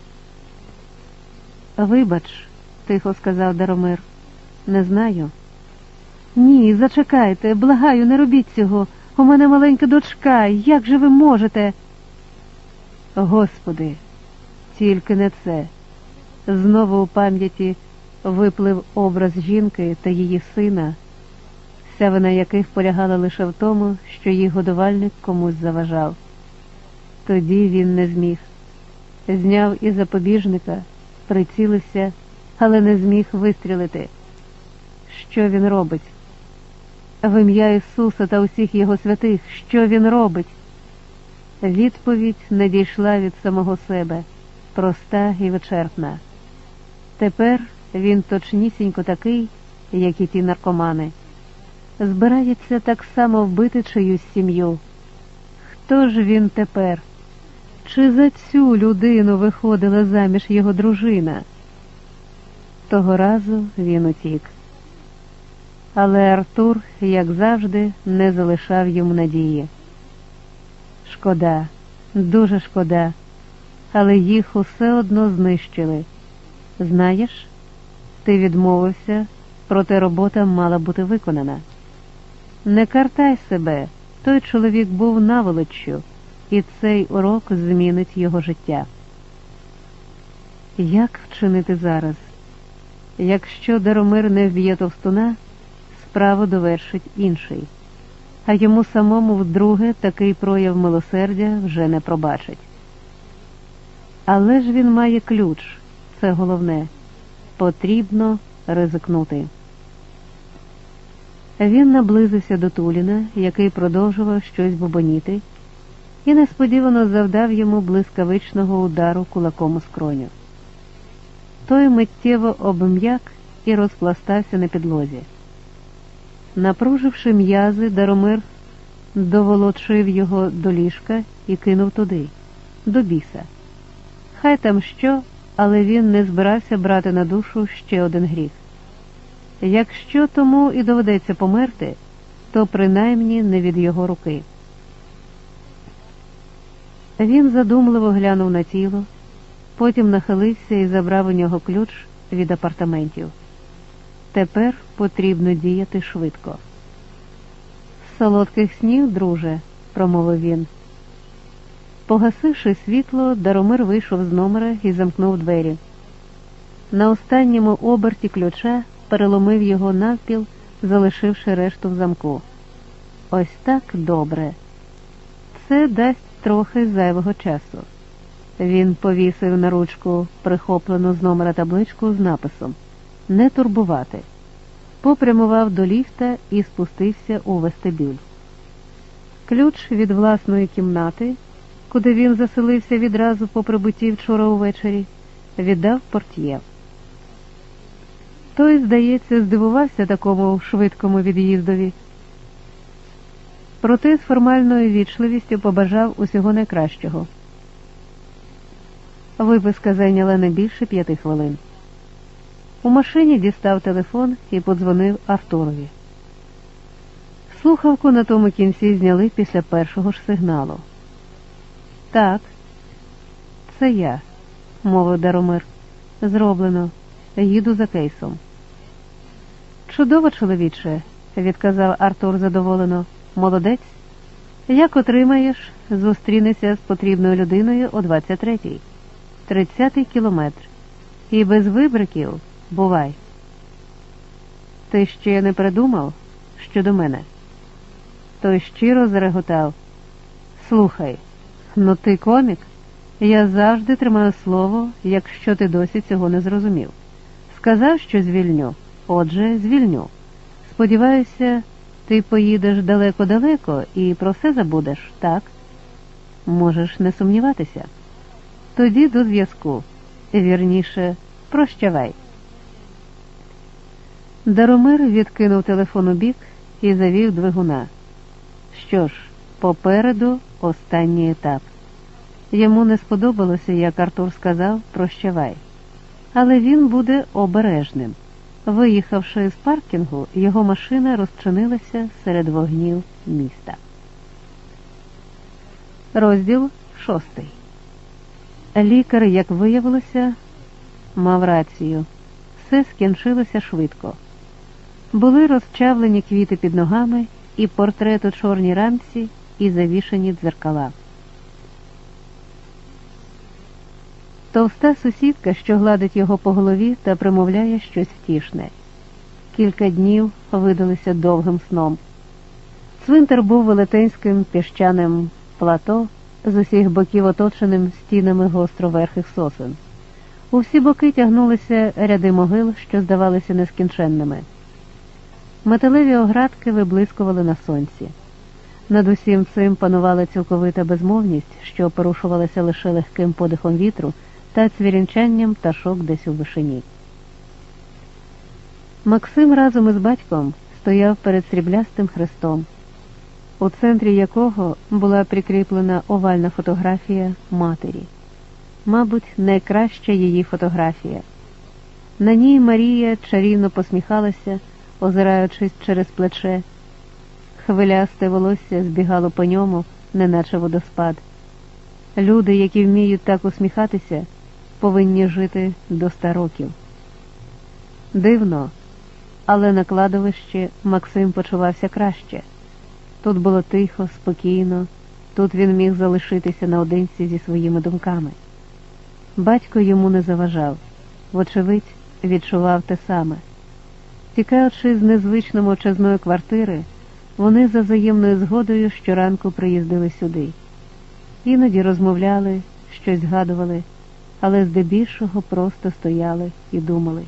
«Вибач», – тихо сказав Даромир. «Не знаю». «Ні, зачекайте, благаю, не робіть цього. У мене маленька дочка. Як же ви можете?» «Господи, тільки не це». Знову у пам'яті виплив образ жінки та її сина, вся вина яких полягала лише в тому, що їх годувальник комусь заважав. Тоді він не зміг. Зняв із запобіжника, прицілився, але не зміг вистрілити. Що він робить? В ім'я Ісуса та усіх його святих, що він робить? Відповідь надійшла від самого себе, проста і вичерпна. Тепер він точнісінько такий, як і ті наркомани. Збирається так само вбити чиюсь сім'ю. Хто ж він тепер? Чи за цю людину виходила заміж його дружина? Того разу він утік. Але Артур, як завжди, не залишав йому надії. Шкода, дуже шкода, але їх усе одно знищили. Знаєш, ти відмовився, проте робота мала бути виконана. Не картай себе, той чоловік був наволоччю, і цей урок змінить його життя. Як вчинити зараз? Якщо Даромир не вб'є товстуна, справу довершить інший, а йому самому вдруге такий прояв милосердя вже не пробачить. Але ж він має ключ, це головне. Потрібно ризикнути. Він наблизився до Туліна, який продовжував щось бубоніти, і несподівано завдав йому блискавичного удару кулаком у скроню. Той миттєво обм'як і розпластався на підлозі. Напруживши м'язи, Даромир доволочив його до ліжка і кинув туди, до біса. Хай там що, але він не збирався брати на душу ще один гріх. Якщо тому і доведеться померти, то принаймні не від його руки. Він задумливо глянув на тіло, потім нахилився і забрав у нього ключ від апартаментів. Тепер потрібно діяти швидко. «Солодких снів, друже», – промовив він. Погасивши світло, Даромир вийшов з номера і замкнув двері. На останньому оберті ключа переломив його навпіл, залишивши решту в замку. Ось так добре. Це дасть трохи зайвого часу. Він повісив на ручку прихоплену з номера табличку з написом «Не турбувати». Попрямував до ліфта і спустився у вестибюль. Ключ від власної кімнати, куди він заселився відразу по прибутті вчора увечері, віддав портьє. Той, здається, здивувався такому швидкому від'їздові. Проте з формальною вічливістю побажав усього найкращого. Виписка зайняла не більше 5 хвилин. У машині дістав телефон і подзвонив Артурові. Слухавку на тому кінці зняли після першого ж сигналу. «Так, це я», – мовив Даромир. «Зроблено. Їду за кейсом». «Чудово, чоловіче», – відказав Артур задоволено. «Молодець. Як отримаєш, зустрінешся з потрібною людиною о 23-й. 30-й кілометр. І без вибриків бувай». «Ти ще не придумав щодо мене?» Той щиро зареготав. «Слухай, ну ти комік. Я завжди тримаю слово, якщо ти досі цього не зрозумів. Сказав, що звільню. Отже, звільню. Сподіваюся, ти поїдеш далеко-далеко і про все забудеш, так? Можеш не сумніватися. Тоді до зв'язку. Вірніше, прощавай». Даромир відкинув телефон у бік і завів двигуна. Що ж, попереду останній етап. Йому не сподобалося, як Артур сказав «прощавай». Але він буде обережним. Виїхавши з паркінгу, його машина розчинилася серед вогнів міста. Розділ 6. Лікар, як виявилося, мав рацію. Все скінчилося швидко. Були розчавлені квіти під ногами, і портрет у чорній рамці, і завішані дзеркала. Товста сусідка, що гладить його по голові та примовляє щось втішне. Кілька днів видалися довгим сном. Цвинтар був велетенським піщаним плато, з усіх боків оточеним стінами гостроверхих сосен. У всі боки тягнулися ряди могил, що здавалися нескінченними. Металеві оградки виблискували на сонці. Над усім цим панувала цілковита безмовність, що порушувалася лише легким подихом вітру та цвірінчанням пташок десь у вишині. Максим разом із батьком стояв перед сріблястим хрестом, у центрі якого була прикріплена овальна фотографія матері. Мабуть, найкраща її фотографія. На ній Марія чарівно посміхалася, озираючись через плече. Хвилясте волосся збігало по ньому, неначе водоспад. Люди, які вміють так усміхатися, повинні жити до 100 років. Дивно, але на кладовищі Максим почувався краще. Тут було тихо, спокійно, тут він міг залишитися наодинці зі своїми думками. Батько йому не заважав, вочевидь, відчував те саме. Тікаючи з незвично мовчазної квартири, вони за взаємною згодою щоранку приїздили сюди. Іноді розмовляли, щось згадували, але здебільшого просто стояли і думали.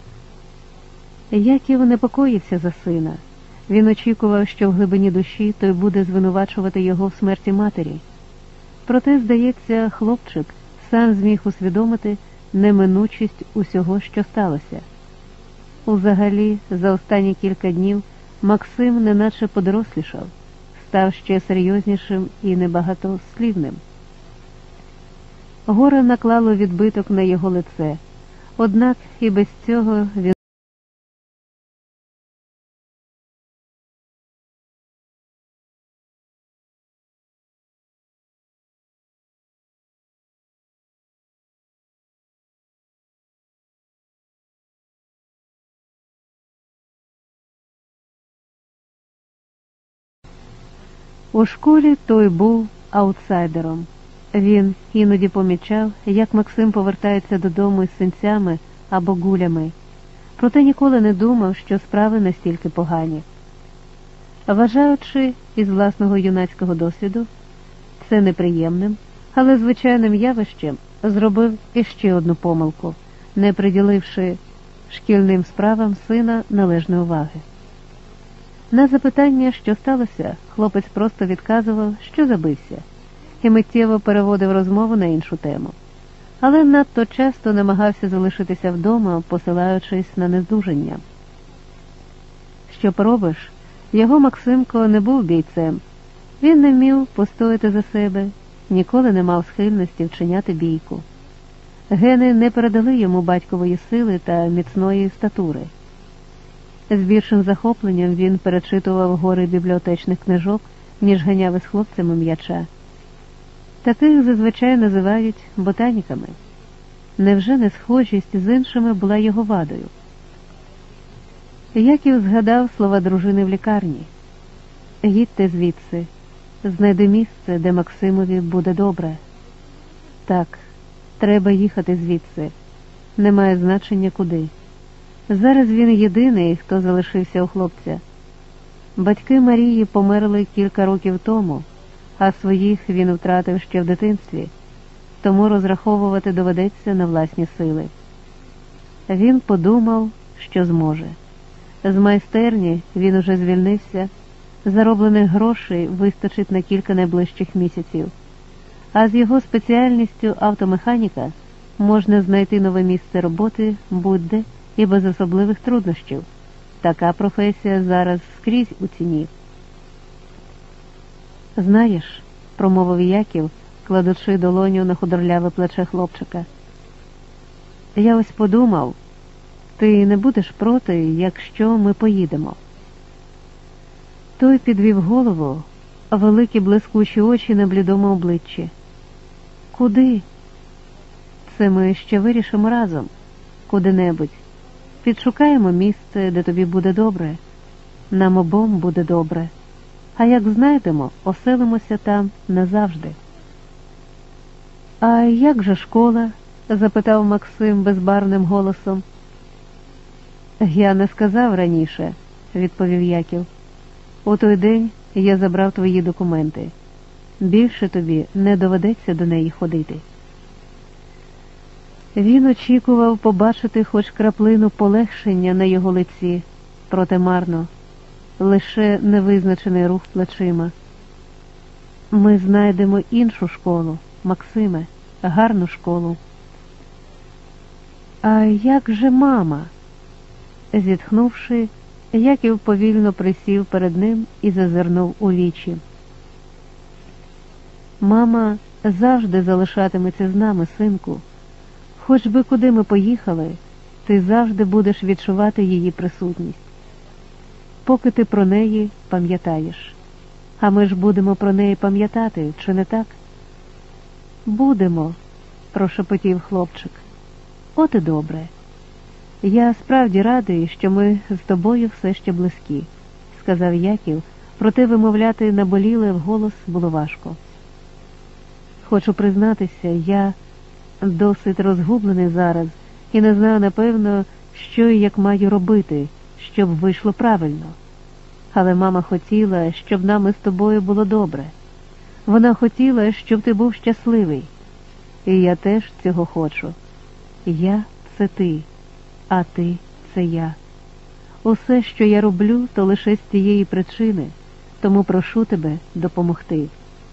Яків непокоївся за сина. Він очікував, що в глибині душі той буде звинувачувати його в смерті матері. Проте, здається, хлопчик сам зміг усвідомити неминучість усього, що сталося. Узагалі, за останні кілька днів Максим неначе подорослішав, став ще серйознішим і небагатослівним. Горе наклало відбиток на його лице, однак і без цього він у школі той був аутсайдером. Він іноді помічав, як Максим повертається додому із синцями або гулями, проте ніколи не думав, що справи настільки погані. Вважаючи із власного юнацького досвіду це неприємним, але звичайним явищем, зробив іще одну помилку, не приділивши шкільним справам сина належної уваги. На запитання, що сталося, хлопець просто відказував, що забився, і миттєво переводив розмову на іншу тему. Але надто часто намагався залишитися вдома, посилаючись на нездужання. Що поробиш, його Максимко не був бійцем. Він не вмів постояти за себе, ніколи не мав схильності вчиняти бійку. Гени не передали йому батькової сили та міцної статури. З більшим захопленням він перечитував гори бібліотечних книжок, ніж ганяв із хлопцями м'яча. Таких зазвичай називають ботаніками. Невже не схожість з іншими була його вадою? Яків згадав слова дружини в лікарні. «Їдьте звідси, знайди місце, де Максимові буде добре». Так, треба їхати звідси, немає значення куди. Зараз він єдиний, хто залишився у хлопця. Батьки Марії померли кілька років тому, а своїх він втратив ще в дитинстві, тому розраховувати доведеться на власні сили. Він подумав, що зможе. З майстерні він уже звільнився, зароблених грошей вистачить на кілька найближчих місяців, а з його спеціальністю автомеханіка можна знайти нове місце роботи будь-де і без особливих труднощів. Така професія зараз скрізь у ціні. «Знаєш», – промовив Яків, кладучи долоню на худорляве плече хлопчика, «я ось подумав, ти не будеш проти, якщо ми поїдемо?» Той підвів голову, великі блискучі очі на блідому обличчі. «Куди?» «Це ми ще вирішимо разом. Куди-небудь. Підшукаємо місце, де тобі буде добре. Нам обом буде добре. А як знайдемо, оселимося там назавжди». «А як же школа?» – запитав Максим безбарвним голосом. «Я не сказав раніше», – відповів Яків. «У той день я забрав твої документи. Більше тобі не доведеться до неї ходити». Він очікував побачити хоч краплину полегшення на його лиці, проте марно, лише невизначений рух плечима. «Ми знайдемо іншу школу, Максиме, гарну школу». «А як же мама?» Зітхнувши, Яків повільно присів перед ним і зазирнув у вічі. «Мама завжди залишатиметься з нами, синку. Хоч би куди ми поїхали, ти завжди будеш відчувати її присутність. Поки ти про неї пам'ятаєш. А ми ж будемо про неї пам'ятати, чи не так?» «Будемо», – прошепотів хлопчик. «От і добре. Я справді радий, що ми з тобою все ще близькі», – сказав Яків, проте вимовляти наболіле вголос було важко. «Хочу признатися, досить розгублений зараз і не знаю, напевно, що і як маю робити, щоб вийшло правильно. Але мама хотіла, щоб нам із тобою було добре. Вона хотіла, щоб ти був щасливий. І я теж цього хочу. Я – це ти, а ти – це я. Усе, що я роблю, то лише з цієї причини, тому прошу тебе допомогти.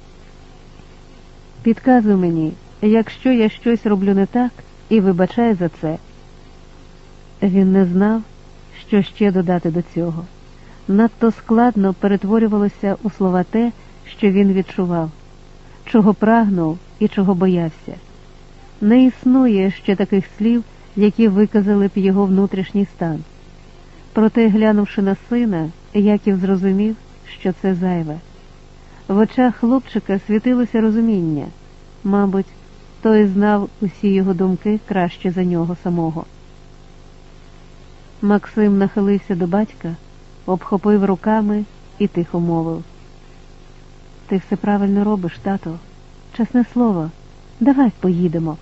Підказуй мені, якщо я щось роблю не так, і вибачай за це. Він не знав, що ще додати до цього. Надто складно перетворювалося у слова те, що він відчував, чого прагнув і чого боявся. Не існує ще таких слів, які виказали б його внутрішній стан. Проте, глянувши на сина, Яків зрозумів, що це зайве. В очах хлопчика світилося розуміння. Мабуть, той знав усі його думки краще за нього самого. Максим нахилився до батька, обхопив руками і тихо мовив: «Ти все правильно робиш, тато. Чесне слово, давай поїдемо».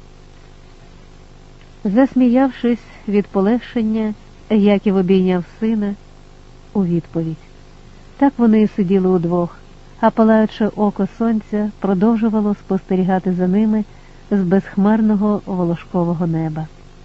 Засміявшись від полегшення, Яків обійняв сина у відповідь. Так вони і сиділи удвох, а палаюче око сонця продовжувало спостерігати за ними з безхмарного волошкового неба.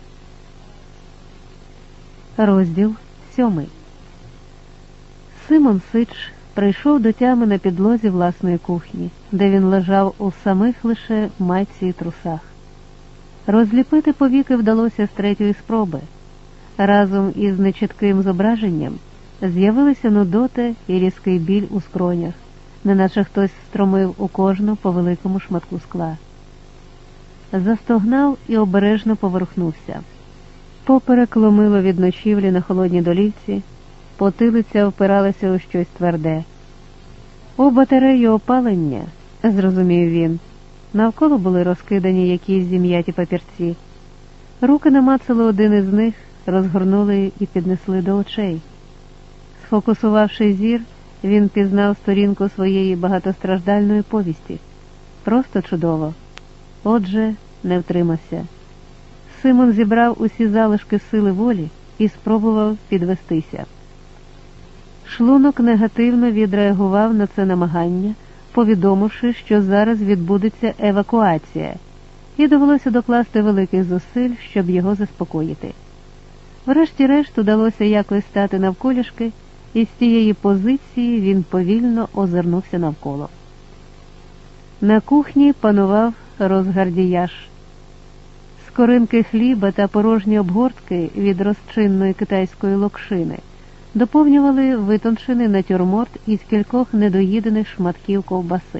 Розділ 7. Симон Сич прийшов до тями на підлозі власної кухні, де він лежав у самих лише майці і трусах. Розліпити повіки вдалося з третьої спроби. Разом із нечітким зображенням з'явилися нудота і різкий біль у скронях, неначе хтось стромив у кожну по великому шматку скла. Застогнав і обережно поворухнувся. Поперек ломило від ночівлі на холодній долівці, потилиця впиралася у щось тверде. У батареї опалення, зрозумів він, навколо були розкидані якісь зім'яті папірці. Руки намацали один із них, розгорнули і піднесли до очей. Сфокусувавши зір, він пізнав сторінку своєї багатостраждальної повісті. Просто чудово. Отже, не втримався. Симон зібрав усі залишки сили волі і спробував підвестися. Шлунок негативно відреагував на це намагання, повідомивши, що зараз відбудеться евакуація, і довелося докласти великих зусиль, щоб його заспокоїти. Врешті-решт удалося якось стати навколішки, і з цієї позиції він повільно озирнувся навколо. На кухні панував розгардіяж. Скоринки хліба та порожні обгортки від розчинної китайської локшини доповнювали витончений натюрморт із кількох недоїдених шматків ковбаси.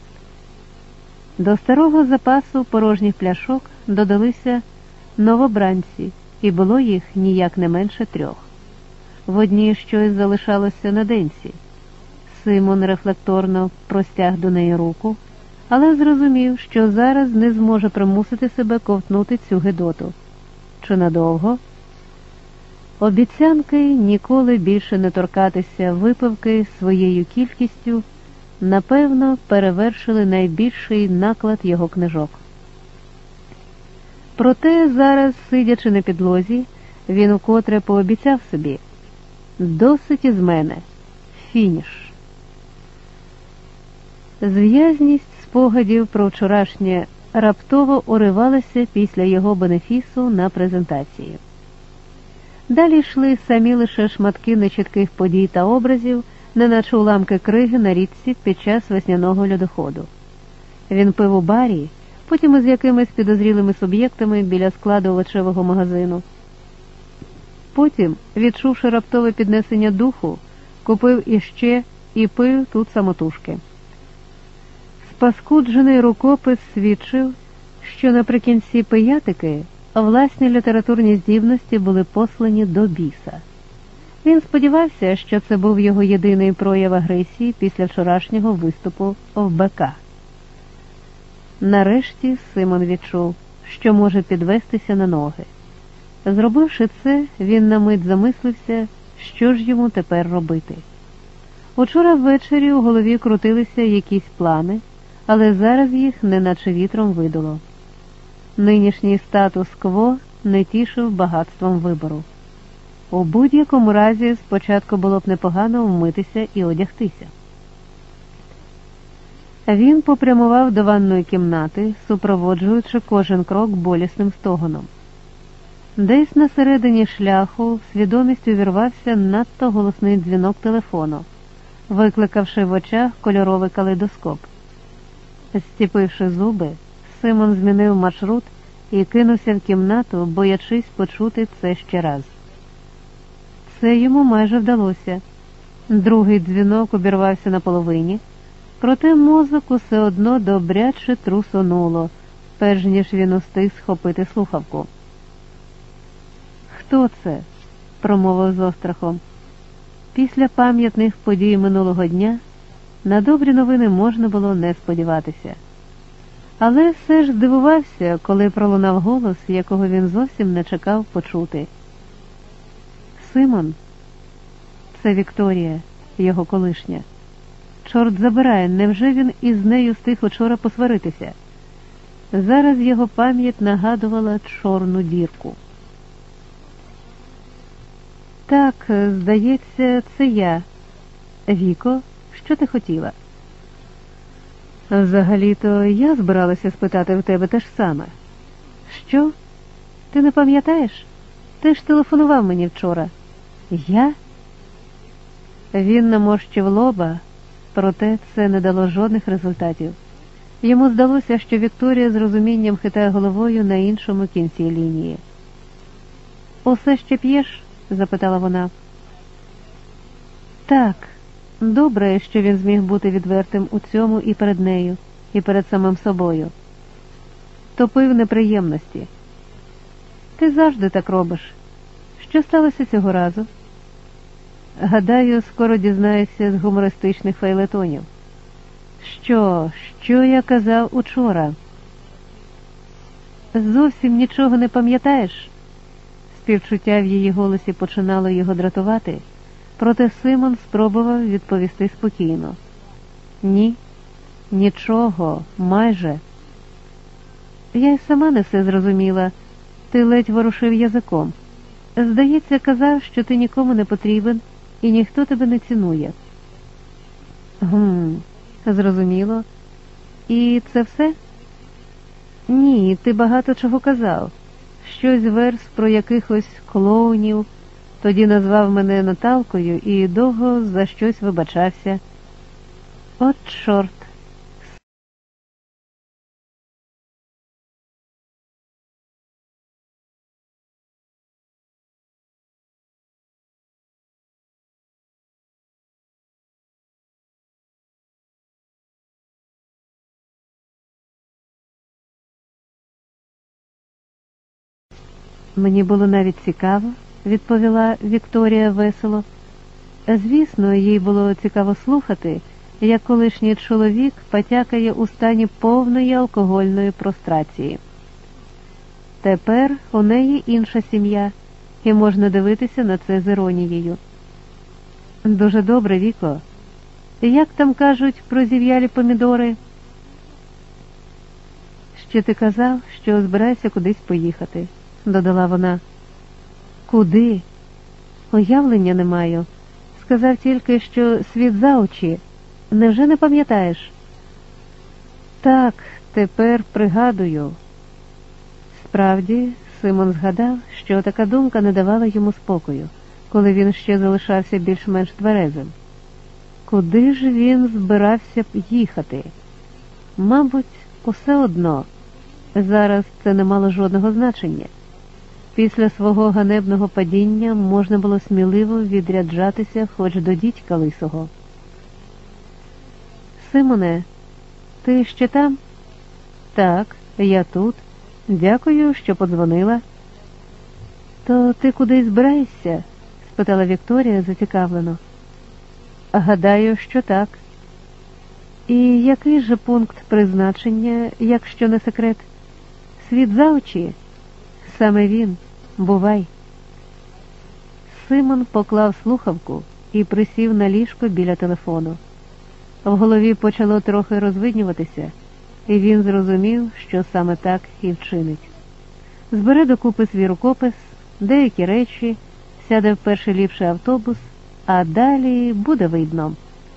До старого запасу порожніх пляшок додалися новобранці, і було їх ніяк не менше 3. В одній щось залишалося на денці. Симон рефлекторно простяг до неї руку, але зрозумів, що зараз не зможе примусити себе ковтнути цю гидоту. Чи надовго? Обіцянки ніколи більше не торкатися випивки своєю кількістю, напевно, перевершили найбільший наклад його книжок. Проте зараз, сидячи на підлозі, він укотре пообіцяв собі: «Досить із мене. Фініш». Зв'язність спогадів про вчорашнє раптово уривалася після його бенефісу на презентації. Далі йшли самі лише шматки нечітких подій та образів, неначе уламки криги на річці під час весняного льодоходу. Він пив у барі, потім із якимись підозрілими суб'єктами біля складу овочевого магазину. Потім, відчувши раптове піднесення духу, купив іще і пив тут самотужки. Спаскуджений рукопис свідчив, що наприкінці пиятики власні літературні здібності були послані до біса. Він сподівався, що це був його єдиний прояв агресії після вчорашнього виступу в БК. Нарешті Симон відчув, що може підвестися на ноги. Зробивши це, він на мить замислився, що ж йому тепер робити. Учора ввечері у голові крутилися якісь плани, але зараз їх неначе вітром видуло. Нинішній статус-кво не тішив багатством вибору. У будь-якому разі спочатку було б непогано вмитися і одягтися. Він попрямував до ванної кімнати, супроводжуючи кожен крок болісним стогоном. Десь на середині шляху в свідомість увірвався надто голосний дзвінок телефону, викликавши в очах кольоровий калейдоскоп. Зціпивши зуби, Симон змінив маршрут і кинувся в кімнату, боячись почути це ще раз. Це йому майже вдалося. Другий дзвінок обірвався наполовині, проте мозок усе одно добряче трусонуло, перш ніж він устиг схопити слухавку. «Хто це?» – промовив з острахом. Після пам'ятних подій минулого дня на добрі новини можна було не сподіватися. Але все ж здивувався, коли пролунав голос, якого він зовсім не чекав почути. «Симон?» Це Вікторія, його колишня. Чорт забирає, невже він із нею встиг учора посваритися? Зараз його пам'ять нагадувала чорну дірку. «Так, здається, це я. Віко, що ти хотіла?» «Взагалі-то я збиралася спитати в тебе те ж саме». «Що? Ти не пам'ятаєш? Ти ж телефонував мені вчора». «Я?» Він наморщив лоба, проте це не дало жодних результатів. Йому здалося, що Вікторія з розумінням хитає головою на іншому кінці лінії. «Усе ще п'єш?» – запитала вона. «Так, добре, що він зміг бути відвертим у цьому і перед нею, і перед самим собою. Топив неприємності. Ти завжди так робиш. Що сталося цього разу?» «Гадаю, скоро дізнаєшся з гумористичних фейлетонів». Що я казав учора?» «Зовсім нічого не пам'ятаєш?» Співчуття в її голосі починало його дратувати, проте Симон спробував відповісти спокійно. «Ні, нічого, майже». «Я й сама не все зрозуміла. Ти ледь ворушив язиком. Здається, казав, що ти нікому не потрібен і ніхто тебе не цінує». Зрозуміло. І це все?» «Ні, ти багато чого казав. Щось верс про якихось клоунів, тоді назвав мене Наталкою і довго за щось вибачався». «От чорт!» «Мені було навіть цікаво», – відповіла Вікторія весело. Звісно, їй було цікаво слухати, як колишній чоловік потякає у стані повної алкогольної прострації. Тепер у неї інша сім'я, і можна дивитися на це з іронією. «Дуже добре, Віко. Як там кажуть про зів'ялі помідори?» «Ще ти казав, що збираєшся кудись поїхати», – додала вона. «Куди?» «Уявлення не маю. Сказав тільки, що світ за очі. Невже не пам'ятаєш?» «Так, тепер пригадую». Справді, Симон згадав, що така думка не давала йому спокою, коли він ще залишався більш-менш тверезим. Куди ж він збирався б їхати? Мабуть, усе одно. Зараз це не мало жодного значення. Після свого ганебного падіння можна було сміливо відряджатися хоч до дідька лисого. «Симоне, ти ще там?» «Так, я тут. Дякую, що подзвонила». «То ти кудись збираєшся?» – спитала Вікторія зацікавлено. «Гадаю, що так». «І який же пункт призначення, якщо не секрет?» «Світ за очі?» «Саме він. Бувай». Симон поклав слухавку і присів на ліжко біля телефону. В голові почало трохи розвиднюватися, і він зрозумів, що саме так і вчинить. Збере докупи свій рукопис, деякі речі, сяде в перший ліпший автобус, а далі буде видно.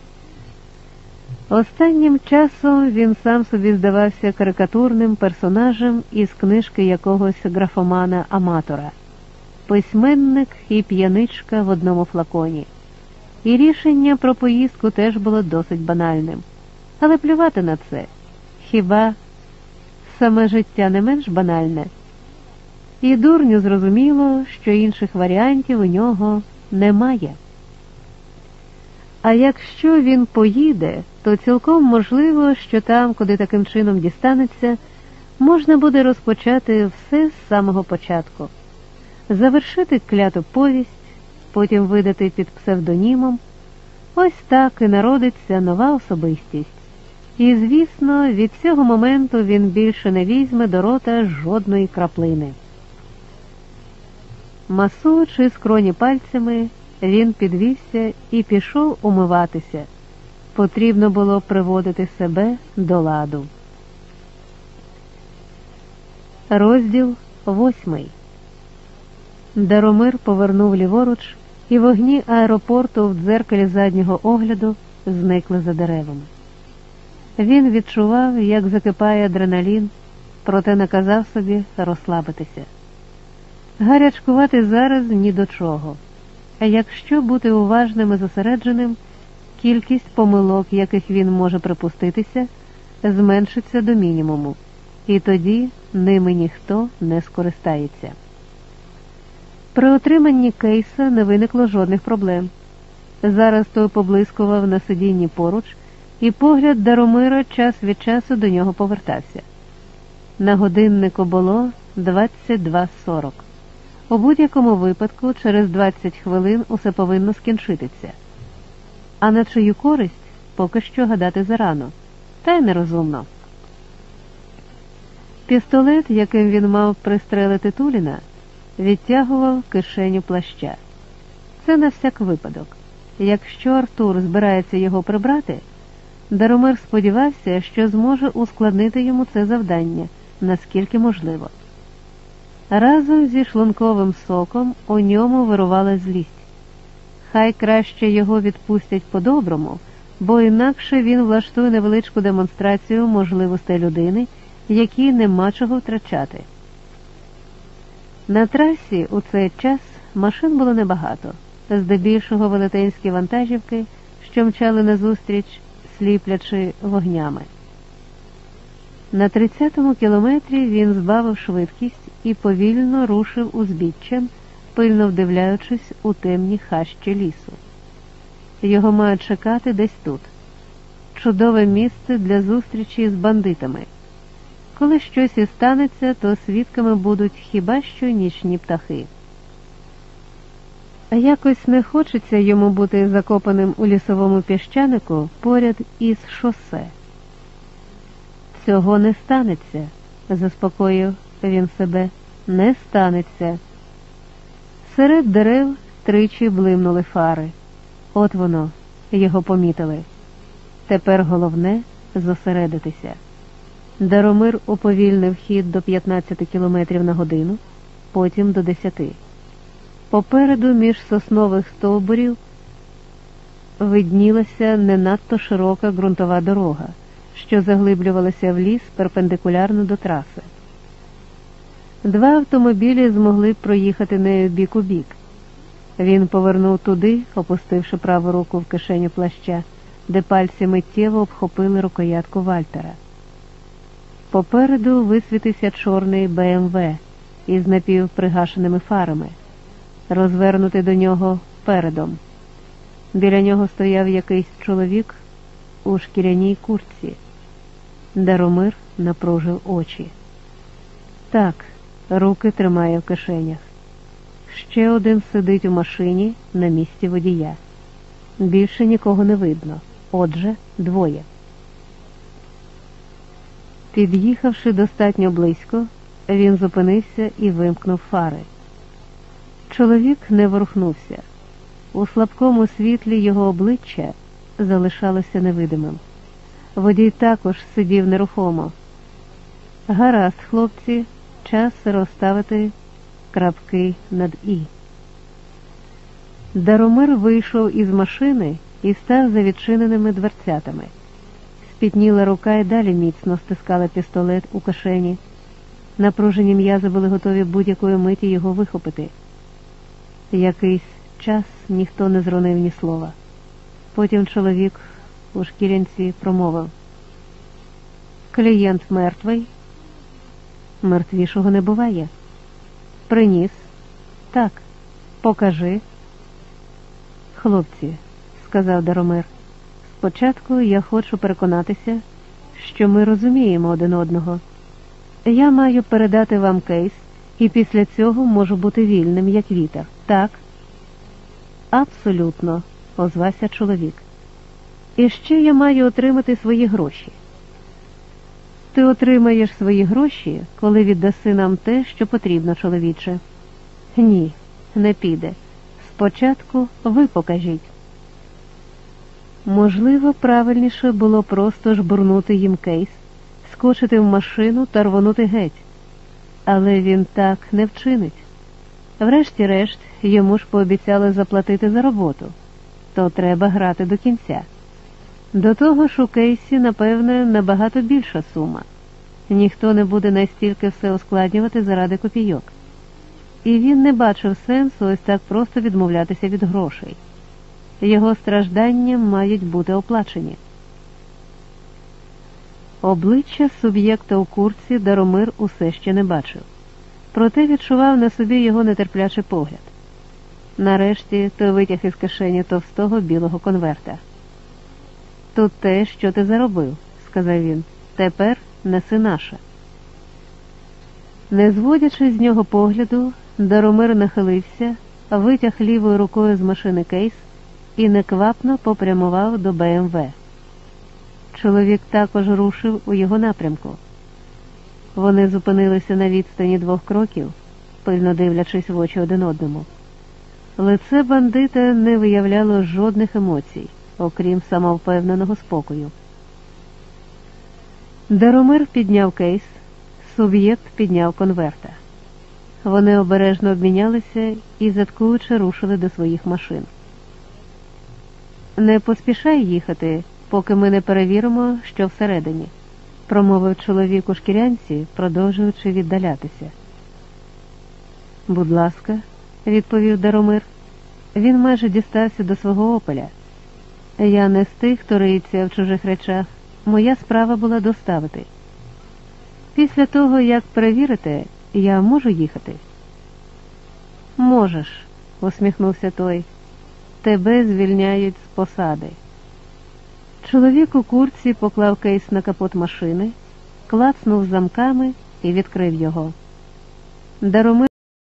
Останнім часом він сам собі здавався карикатурним персонажем із книжки якогось графомана-аматора. Письменник і п'яничка в одному флаконі. І рішення про поїздку теж було досить банальним. Але плювати на це. Хіба саме життя не менш банальне? І дурню зрозуміло, що інших варіантів у нього немає. А якщо він поїде, то цілком можливо, що там, куди таким чином дістанеться, можна буде розпочати все з самого початку. Завершити кляту повість, потім видати під псевдонімом. Ось так і народиться нова особистість. І, звісно, від цього моменту він більше не візьме до рота жодної краплини. Масуючи скроні пальцями, він підвівся і пішов умиватися. Потрібно було приводити себе до ладу. Розділ 8. Даромир повернув ліворуч, і вогні аеропорту в дзеркалі заднього огляду зникли за деревами. Він відчував, як закипає адреналін, проте наказав собі розслабитися. Гарячкувати зараз ні до чого. А якщо бути уважним і зосередженим, кількість помилок, яких він може припуститися, зменшиться до мінімуму, і тоді ними ніхто не скористається. При отриманні кейса не виникло жодних проблем. Зараз той поблискував на сидінні поруч, і погляд Даромира час від часу до нього повертався. На годиннику було 22:40. У будь-якому випадку через 20 хвилин усе повинно скінчитися. А на чию користь поки що гадати зарано, та й нерозумно. Пістолет, яким він мав пристрелити Туліна, відтягував кишеню плаща. Це на всяк випадок. Якщо Артур збирається його прибрати, Даромир сподівався, що зможе ускладнити йому це завдання, наскільки можливо. Разом зі шлунковим соком у ньому вирувала злість. Хай краще його відпустять по-доброму, бо інакше він влаштує невеличку демонстрацію можливостей людини, якій нема чого втрачати. На трасі у цей час машин було небагато, здебільшого велетенські вантажівки, що мчали назустріч, сліплячи вогнями. На 30-му кілометрі він збавив швидкість і повільно рушив узбіччям, пильно вдивляючись у темні хащі лісу. Його мають чекати десь тут. Чудове місце для зустрічі з бандитами. Коли щось і станеться, то свідками будуть хіба що нічні птахи. А якось не хочеться йому бути закопаним у лісовому піщанику поряд із шосе. «Цього не станеться», – заспокоїв він себе, – «не станеться». Серед дерев тричі блимнули фари. От воно, його помітили. Тепер головне – зосередитися. Даромир уповільнив хід до 15 км на годину, потім до 10. Попереду між соснових стовбурів виднілася не надто широка ґрунтова дорога, що заглиблювалася в ліс перпендикулярно до траси. Два автомобілі змогли проїхати нею бік у бік. Він повернув туди, опустивши праву руку в кишеню плаща, де пальці миттєво обхопили рукоятку Вальтера. Попереду висвітився чорний БМВ із напівпригашеними фарами, розвернутий до нього передом. Біля нього стояв якийсь чоловік у шкіряній куртці. Даромир напружив очі. Так, руки тримає в кишенях. Ще один сидить у машині на місці водія. Більше нікого не видно. Отже, двоє. Під'їхавши достатньо близько, він зупинився і вимкнув фари. Чоловік не ворухнувся. У слабкому світлі його обличчя залишалося невидимим. Водій також сидів нерухомо, Гаразд, хлопці, час розставити крапки над «і». Даромир вийшов із машини і став за відчиненими дверцятами. Спітніла рука й далі міцно стискала пістолет у кишені. Напружені м'язи були готові будь-якої миті його вихопити. Якийсь час ніхто не зронив ні слова. Потім чоловік у шкірянці промовив: «Клієнт мертвий?» «Мертвішого не буває». «Приніс?» «Так». «Покажи». «Хлопці», – сказав Даромир, – «спочатку я хочу переконатися, що ми розуміємо один одного. Я маю передати вам кейс, і після цього можу бути вільним, як вітер, так?» «Абсолютно», – озвався чоловік. «І ще я маю отримати свої гроші». «Ти отримаєш свої гроші, коли віддаси нам те, що потрібно, чоловіче». «Ні, не піде. Спочатку ви покажіть». Можливо, правильніше було просто жбурнути їм кейс, скочити в машину та рвонути геть. Але він так не вчинить. Врешті-решт, йому ж пообіцяли заплатити за роботу. То треба грати до кінця. До того ж у кейсі, напевне, набагато більша сума. Ніхто не буде настільки все ускладнювати заради копійок. І він не бачив сенсу ось так просто відмовлятися від грошей. Його страждання мають бути оплачені. Обличчя суб'єкта у куртці Даромир усе ще не бачив. Проте відчував на собі його нетерплячий погляд. Нарешті той витяг із кишені товстого білого конверта. «Тут те, що ти заробив», – сказав він. «Тепер неси наше». Не зводячи з нього погляду, Даромир нахилився, витяг лівою рукою з машини кейс і неквапно попрямував до БМВ. Чоловік також рушив у його напрямку. Вони зупинилися на відстані 2 кроків, пильно дивлячись в очі один одному. Лице бандита не виявляло жодних емоцій, окрім самовпевненого спокою. Даромир підняв кейс, суб'єкт підняв конверта. Вони обережно обмінялися і, заткуючи, рушили до своїх машин. «Не поспішай їхати, поки ми не перевіримо, що всередині», – промовив чоловік у шкірянці, продовжуючи віддалятися. «Будь ласка», – відповів Даромир. Він майже дістався до свого «Опеля». «Я не з тих, хто риється в чужих речах. Моя справа була доставити. Після того, як перевірите, я можу їхати?» «Можеш», – усміхнувся той. «Тебе звільняють з посади». Чоловік у куртці поклав кейс на капот машини, клацнув замками і відкрив його. Даромир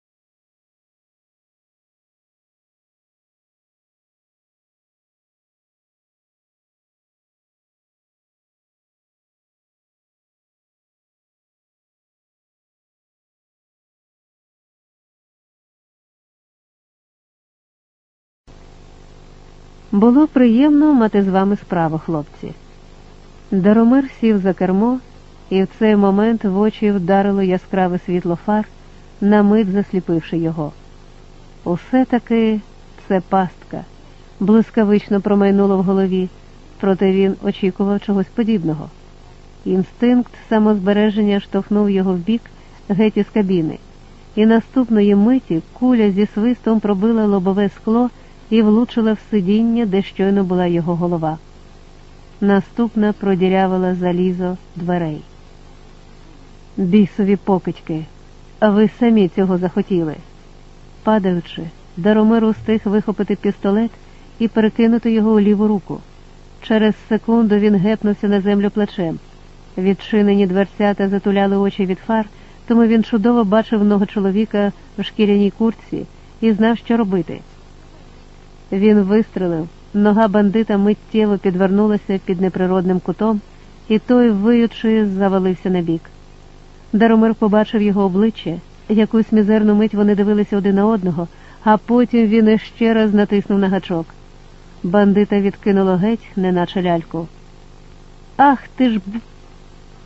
«Було приємно мати з вами справу, хлопці». Даромир сів за кермо, і в цей момент в очі вдарило яскраве світло фар, на мить засліпивши його. Усе-таки це пастка. Блискавично промайнуло в голові, проте він очікував чогось подібного. Інстинкт самозбереження штовхнув його вбік, геть із кабіни, і наступної миті куля зі свистом пробила лобове скло і влучила в сидіння, де щойно була його голова. Наступна продірявила залізо дверей. «Бісові покидьки! А ви самі цього захотіли!» Падаючи, Даромир устиг вихопити пістолет і перекинути його у ліву руку. Через секунду він гепнувся на землю плечем. Відчинені дверцята затуляли очі від фар, тому він чудово бачив ногу чоловіка в шкіряній куртці і знав, що робити. Він вистрелив, нога бандита миттєво підвернулася під неприродним кутом, і той, виючи, завалився на бік. Даромир побачив його обличчя, якусь мізерну мить вони дивилися один на одного, а потім він іще раз натиснув на гачок. Бандита відкинуло геть, неначе ляльку. «Ах ти ж б...»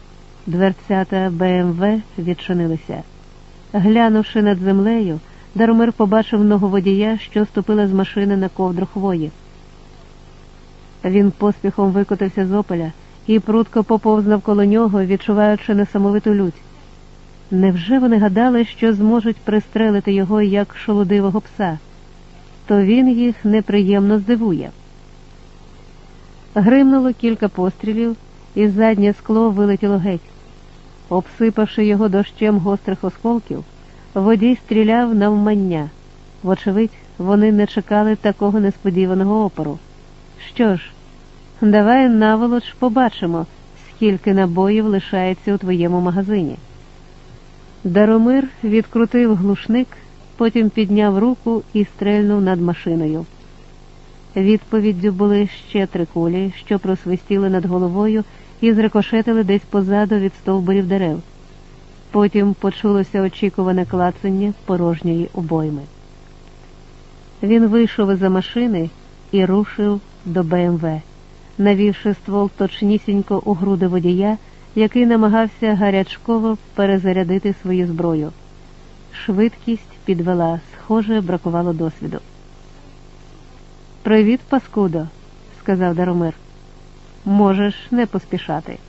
Дверцята БМВ відчинилися. Глянувши над землею, Даромир побачив ногу водія, що ступила з машини на ковдру хвої. Він поспіхом викотився з «Опеля» і прудко поповз навколо нього, відчуваючи несамовиту лють. Невже вони гадали, що зможуть пристрелити його, як шолодивого пса? То він їх неприємно здивує. Гримнуло кілька пострілів, і заднє скло вилетіло геть. Обсипавши його дощем гострих осколків, водій стріляв навмання. Вочевидь, вони не чекали такого несподіваного опору. Що ж, давай наволоч побачимо, скільки набоїв лишається у твоєму магазині. Даромир відкрутив глушник, потім підняв руку і стрельнув над машиною. Відповіддю були ще 3 кулі, що просвистіли над головою і зрикошетили десь позаду від стовбурів дерев. Потім почулося очікуване клацання порожньої обойми. Він вийшов із-за машини і рушив до БМВ, навівши ствол точнісінько у груди водія, який намагався гарячково перезарядити свою зброю. Швидкість підвела, схоже, бракувало досвіду. «Привіт, паскудо», – сказав Даромир. «Можеш не поспішати».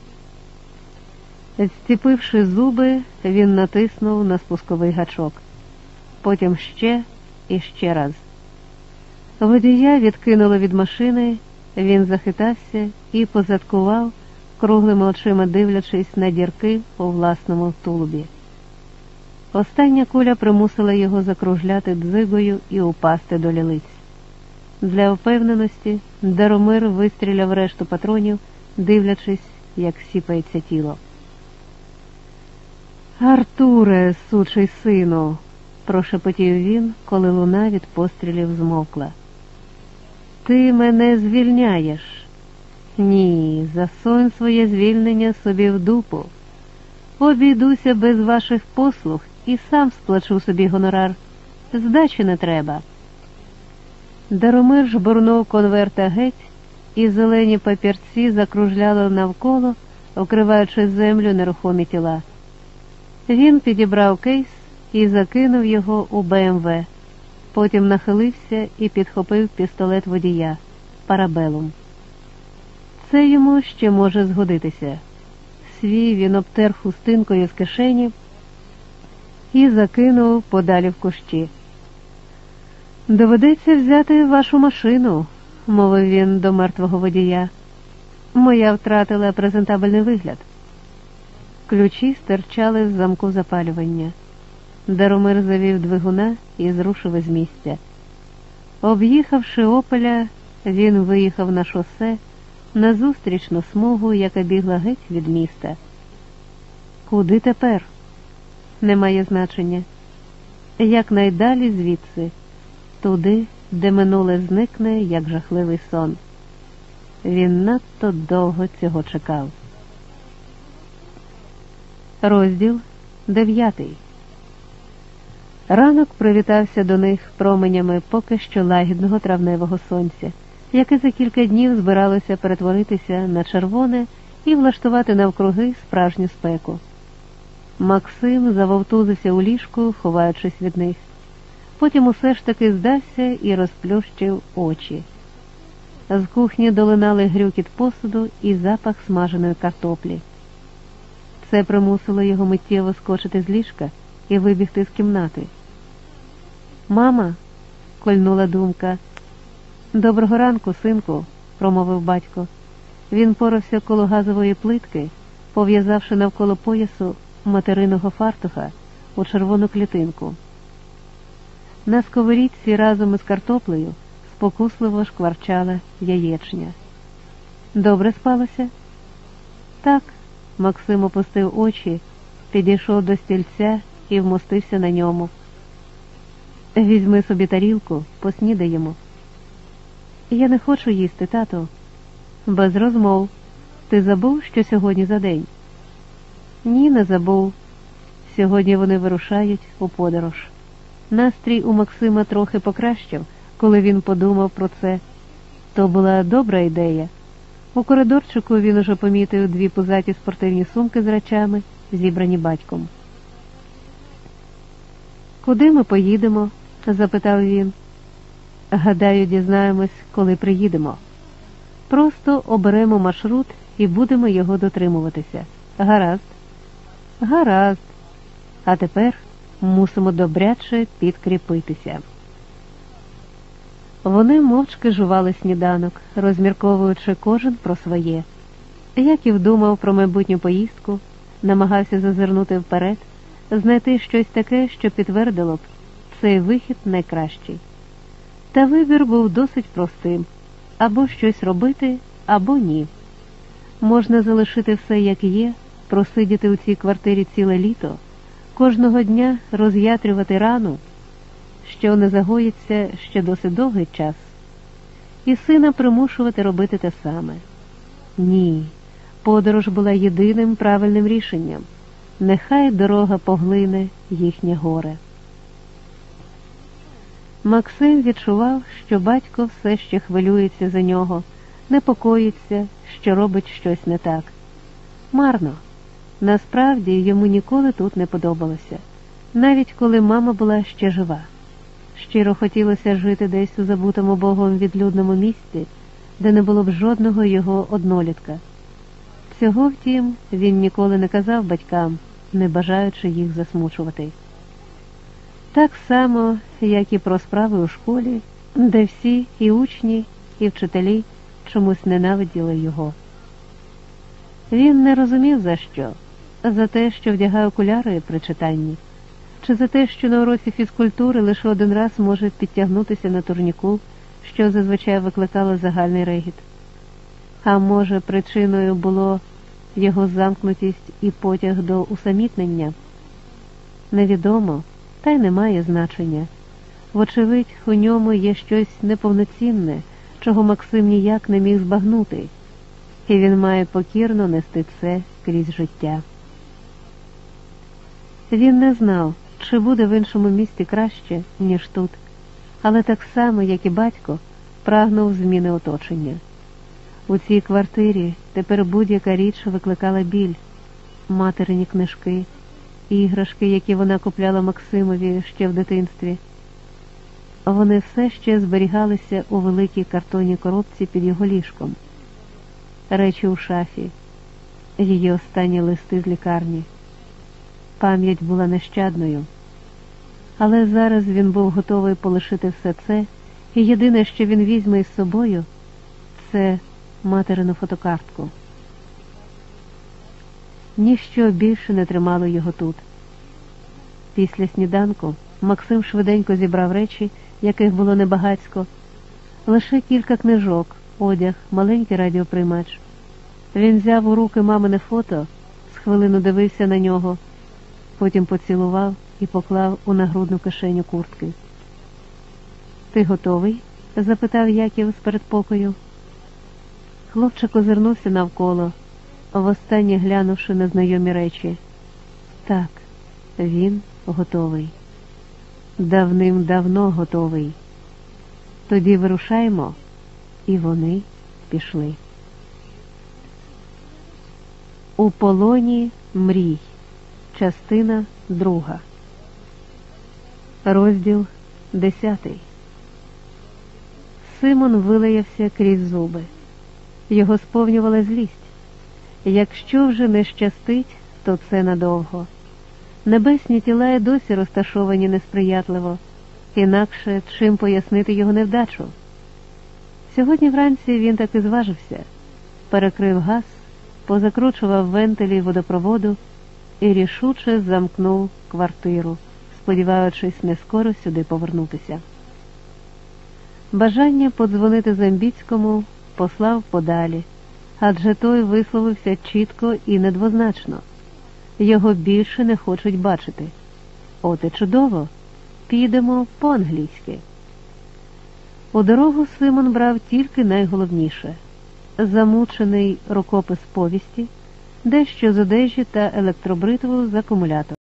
Зціпивши зуби, він натиснув на спусковий гачок. Потім ще і ще раз. Водія відкинуло від машини, він захитався і позадкував, круглими очима дивлячись на дірки у власному тулубі. Остання куля примусила його закружляти дзигою і упасти до лілиць. Для впевненості Даромир вистріляв решту патронів, дивлячись, як сіпається тіло. «Артуре, сучий сину!» – прошепотів він, коли луна від пострілів змовкла. «Ти мене звільняєш?» «Ні, засунь своє звільнення собі в дупу. Обійдуся без ваших послуг і сам сплачу собі гонорар. Здачі не треба». Даромир жбурнув конверта геть, і зелені папірці закружляли навколо, окриваючи землю нерухомі тіла. Він підібрав кейс і закинув його у БМВ. Потім нахилився і підхопив пістолет водія «Парабелум». Це йому ще може згодитися. Свій він обтер хустинкою з кишені і закинув подалі в кущі. «Доведеться взяти вашу машину», – мовив він до мертвого водія. «Моя втратила презентабельний вигляд». Ключі стирчали з замку запалювання. Даромир завів двигуна і зрушив із місця. Об'їхавши «Опеля», він виїхав на шосе, на зустрічну смугу, яка бігла геть від міста. Куди тепер? Немає значення. Якнайдалі звідси, туди, де минуле зникне, як жахливий сон. Він надто довго цього чекав. Розділ 9. Ранок привітався до них променями поки що лагідного травневого сонця, яке за кілька днів збиралося перетворитися на червоне і влаштувати навкруги справжню спеку. Максим завовтузився у ліжку, ховаючись від них. Потім усе ж таки здався і розплющив очі. З кухні долинали грюкіт посуду і запах смаженої картоплі. Це примусило його миттєво скочити з ліжка і вибігти з кімнати. «Мама!» – кольнула думка. «Доброго ранку, синку!» – промовив батько. Він порався коло газової плитки, пов'язавши навколо поясу материного фартуха у червону клітинку. На сковорідці разом із картоплею спокусливо шкварчала яєчня. «Добре спалося?» «Так». Максим опустив очі, підійшов до стільця і вмостився на ньому. «Візьми собі тарілку, поснідаємо». «Я не хочу їсти, тато». «Без розмов. Ти забув, що сьогодні за день?» «Ні, не забув. Сьогодні вони вирушають у подорож». Настрій у Максима трохи покращив, коли він подумав про це. То була добра ідея. У коридорчику він уже помітив 2 пузаті спортивні сумки з речами, зібрані батьком. «Куди ми поїдемо?» – запитав він. «Гадаю, дізнаємось, коли приїдемо. Просто оберемо маршрут і будемо його дотримуватися. Гаразд?» «Гаразд. А тепер мусимо добряче підкріпитися». Вони мовчки жували сніданок, розмірковуючи кожен про своє. Яків думав про майбутню поїздку, намагався зазирнути вперед, знайти щось таке, що підтвердило б, цей вихід найкращий. Та вибір був досить простим – або щось робити, або ні. Можна залишити все як є, просидіти у цій квартирі ціле літо, кожного дня роз'ятрювати рану, що не загоїться ще досить довгий час, і сина примушувати робити те саме. Ні, подорож була єдиним правильним рішенням. Нехай дорога поглине їхнє горе. Максим відчував, що батько все ще хвилюється за нього, непокоїться, що робить щось не так. Марно. Насправді йому ніколи тут не подобалося, навіть коли мама була ще жива. Щиро хотілося жити десь у забутому Богом відлюдному місці, де не було б жодного його однолітка. Цього, втім, він ніколи не казав батькам, не бажаючи їх засмучувати. Так само, як і про справи у школі, де всі, і учні, і вчителі, чомусь ненавиділи його. Він не розумів за що. За те, що вдягає окуляри при читанні, чи за те, що на уроці фізкультури лише один раз може підтягнутися на турніку, що зазвичай викликало загальний регіт. А може, причиною було його замкнутість і потяг до усамітнення? Невідомо, та й не має значення. Вочевидь, у ньому є щось неповноцінне, чого Максим ніяк не міг збагнути, і він має покірно нести це крізь життя. Він не знав, чи буде в іншому місті краще, ніж тут, але так само, як і батько, прагнув зміни оточення. У цій квартирі тепер будь-яка річ викликала біль. Материні книжки, іграшки, які вона купляла Максимові ще в дитинстві. Вони все ще зберігалися у великій картонній коробці під його ліжком. Речі у шафі, її останні листи з лікарні. Пам'ять була нещадною. Але зараз він був готовий полишити все це, і єдине, що він візьме із собою, це материну фотокартку. Ніщо більше не тримало його тут. Після сніданку Максим швиденько зібрав речі, яких було небагацько, лише кілька книжок, одяг, маленький радіоприймач. Він взяв у руки мамине фото, з хвилину дивився на нього, потім поцілував і поклав у нагрудну кишеню куртки. «Ти готовий?» – запитав Яків з передпокою. Хлопчик озирнувся навколо, востаннє глянувши на знайомі речі. Так, він готовий. Давним-давно готовий. Тоді вирушаємо, і вони пішли. У полоні мрій. Частина 2. Розділ 10. Симон вилаявся крізь зуби. Його сповнювала злість. Якщо вже не щастить, то це надовго. Небесні тіла й досі розташовані несприятливо, інакше чим пояснити його невдачу. Сьогодні вранці він таки зважився, перекрив газ, позакручував вентилі водопроводу і рішуче замкнув квартиру, сподіваючись не скоро сюди повернутися. Бажання подзвонити Замбіцькому послав подалі, адже той висловився чітко і недвозначно. Його більше не хочуть бачити. От і чудово. Підемо по-англійськи. У дорогу Симон брав тільки найголовніше – замучений рукопис повісті, дещо з одежі та електробритву з акумулятора.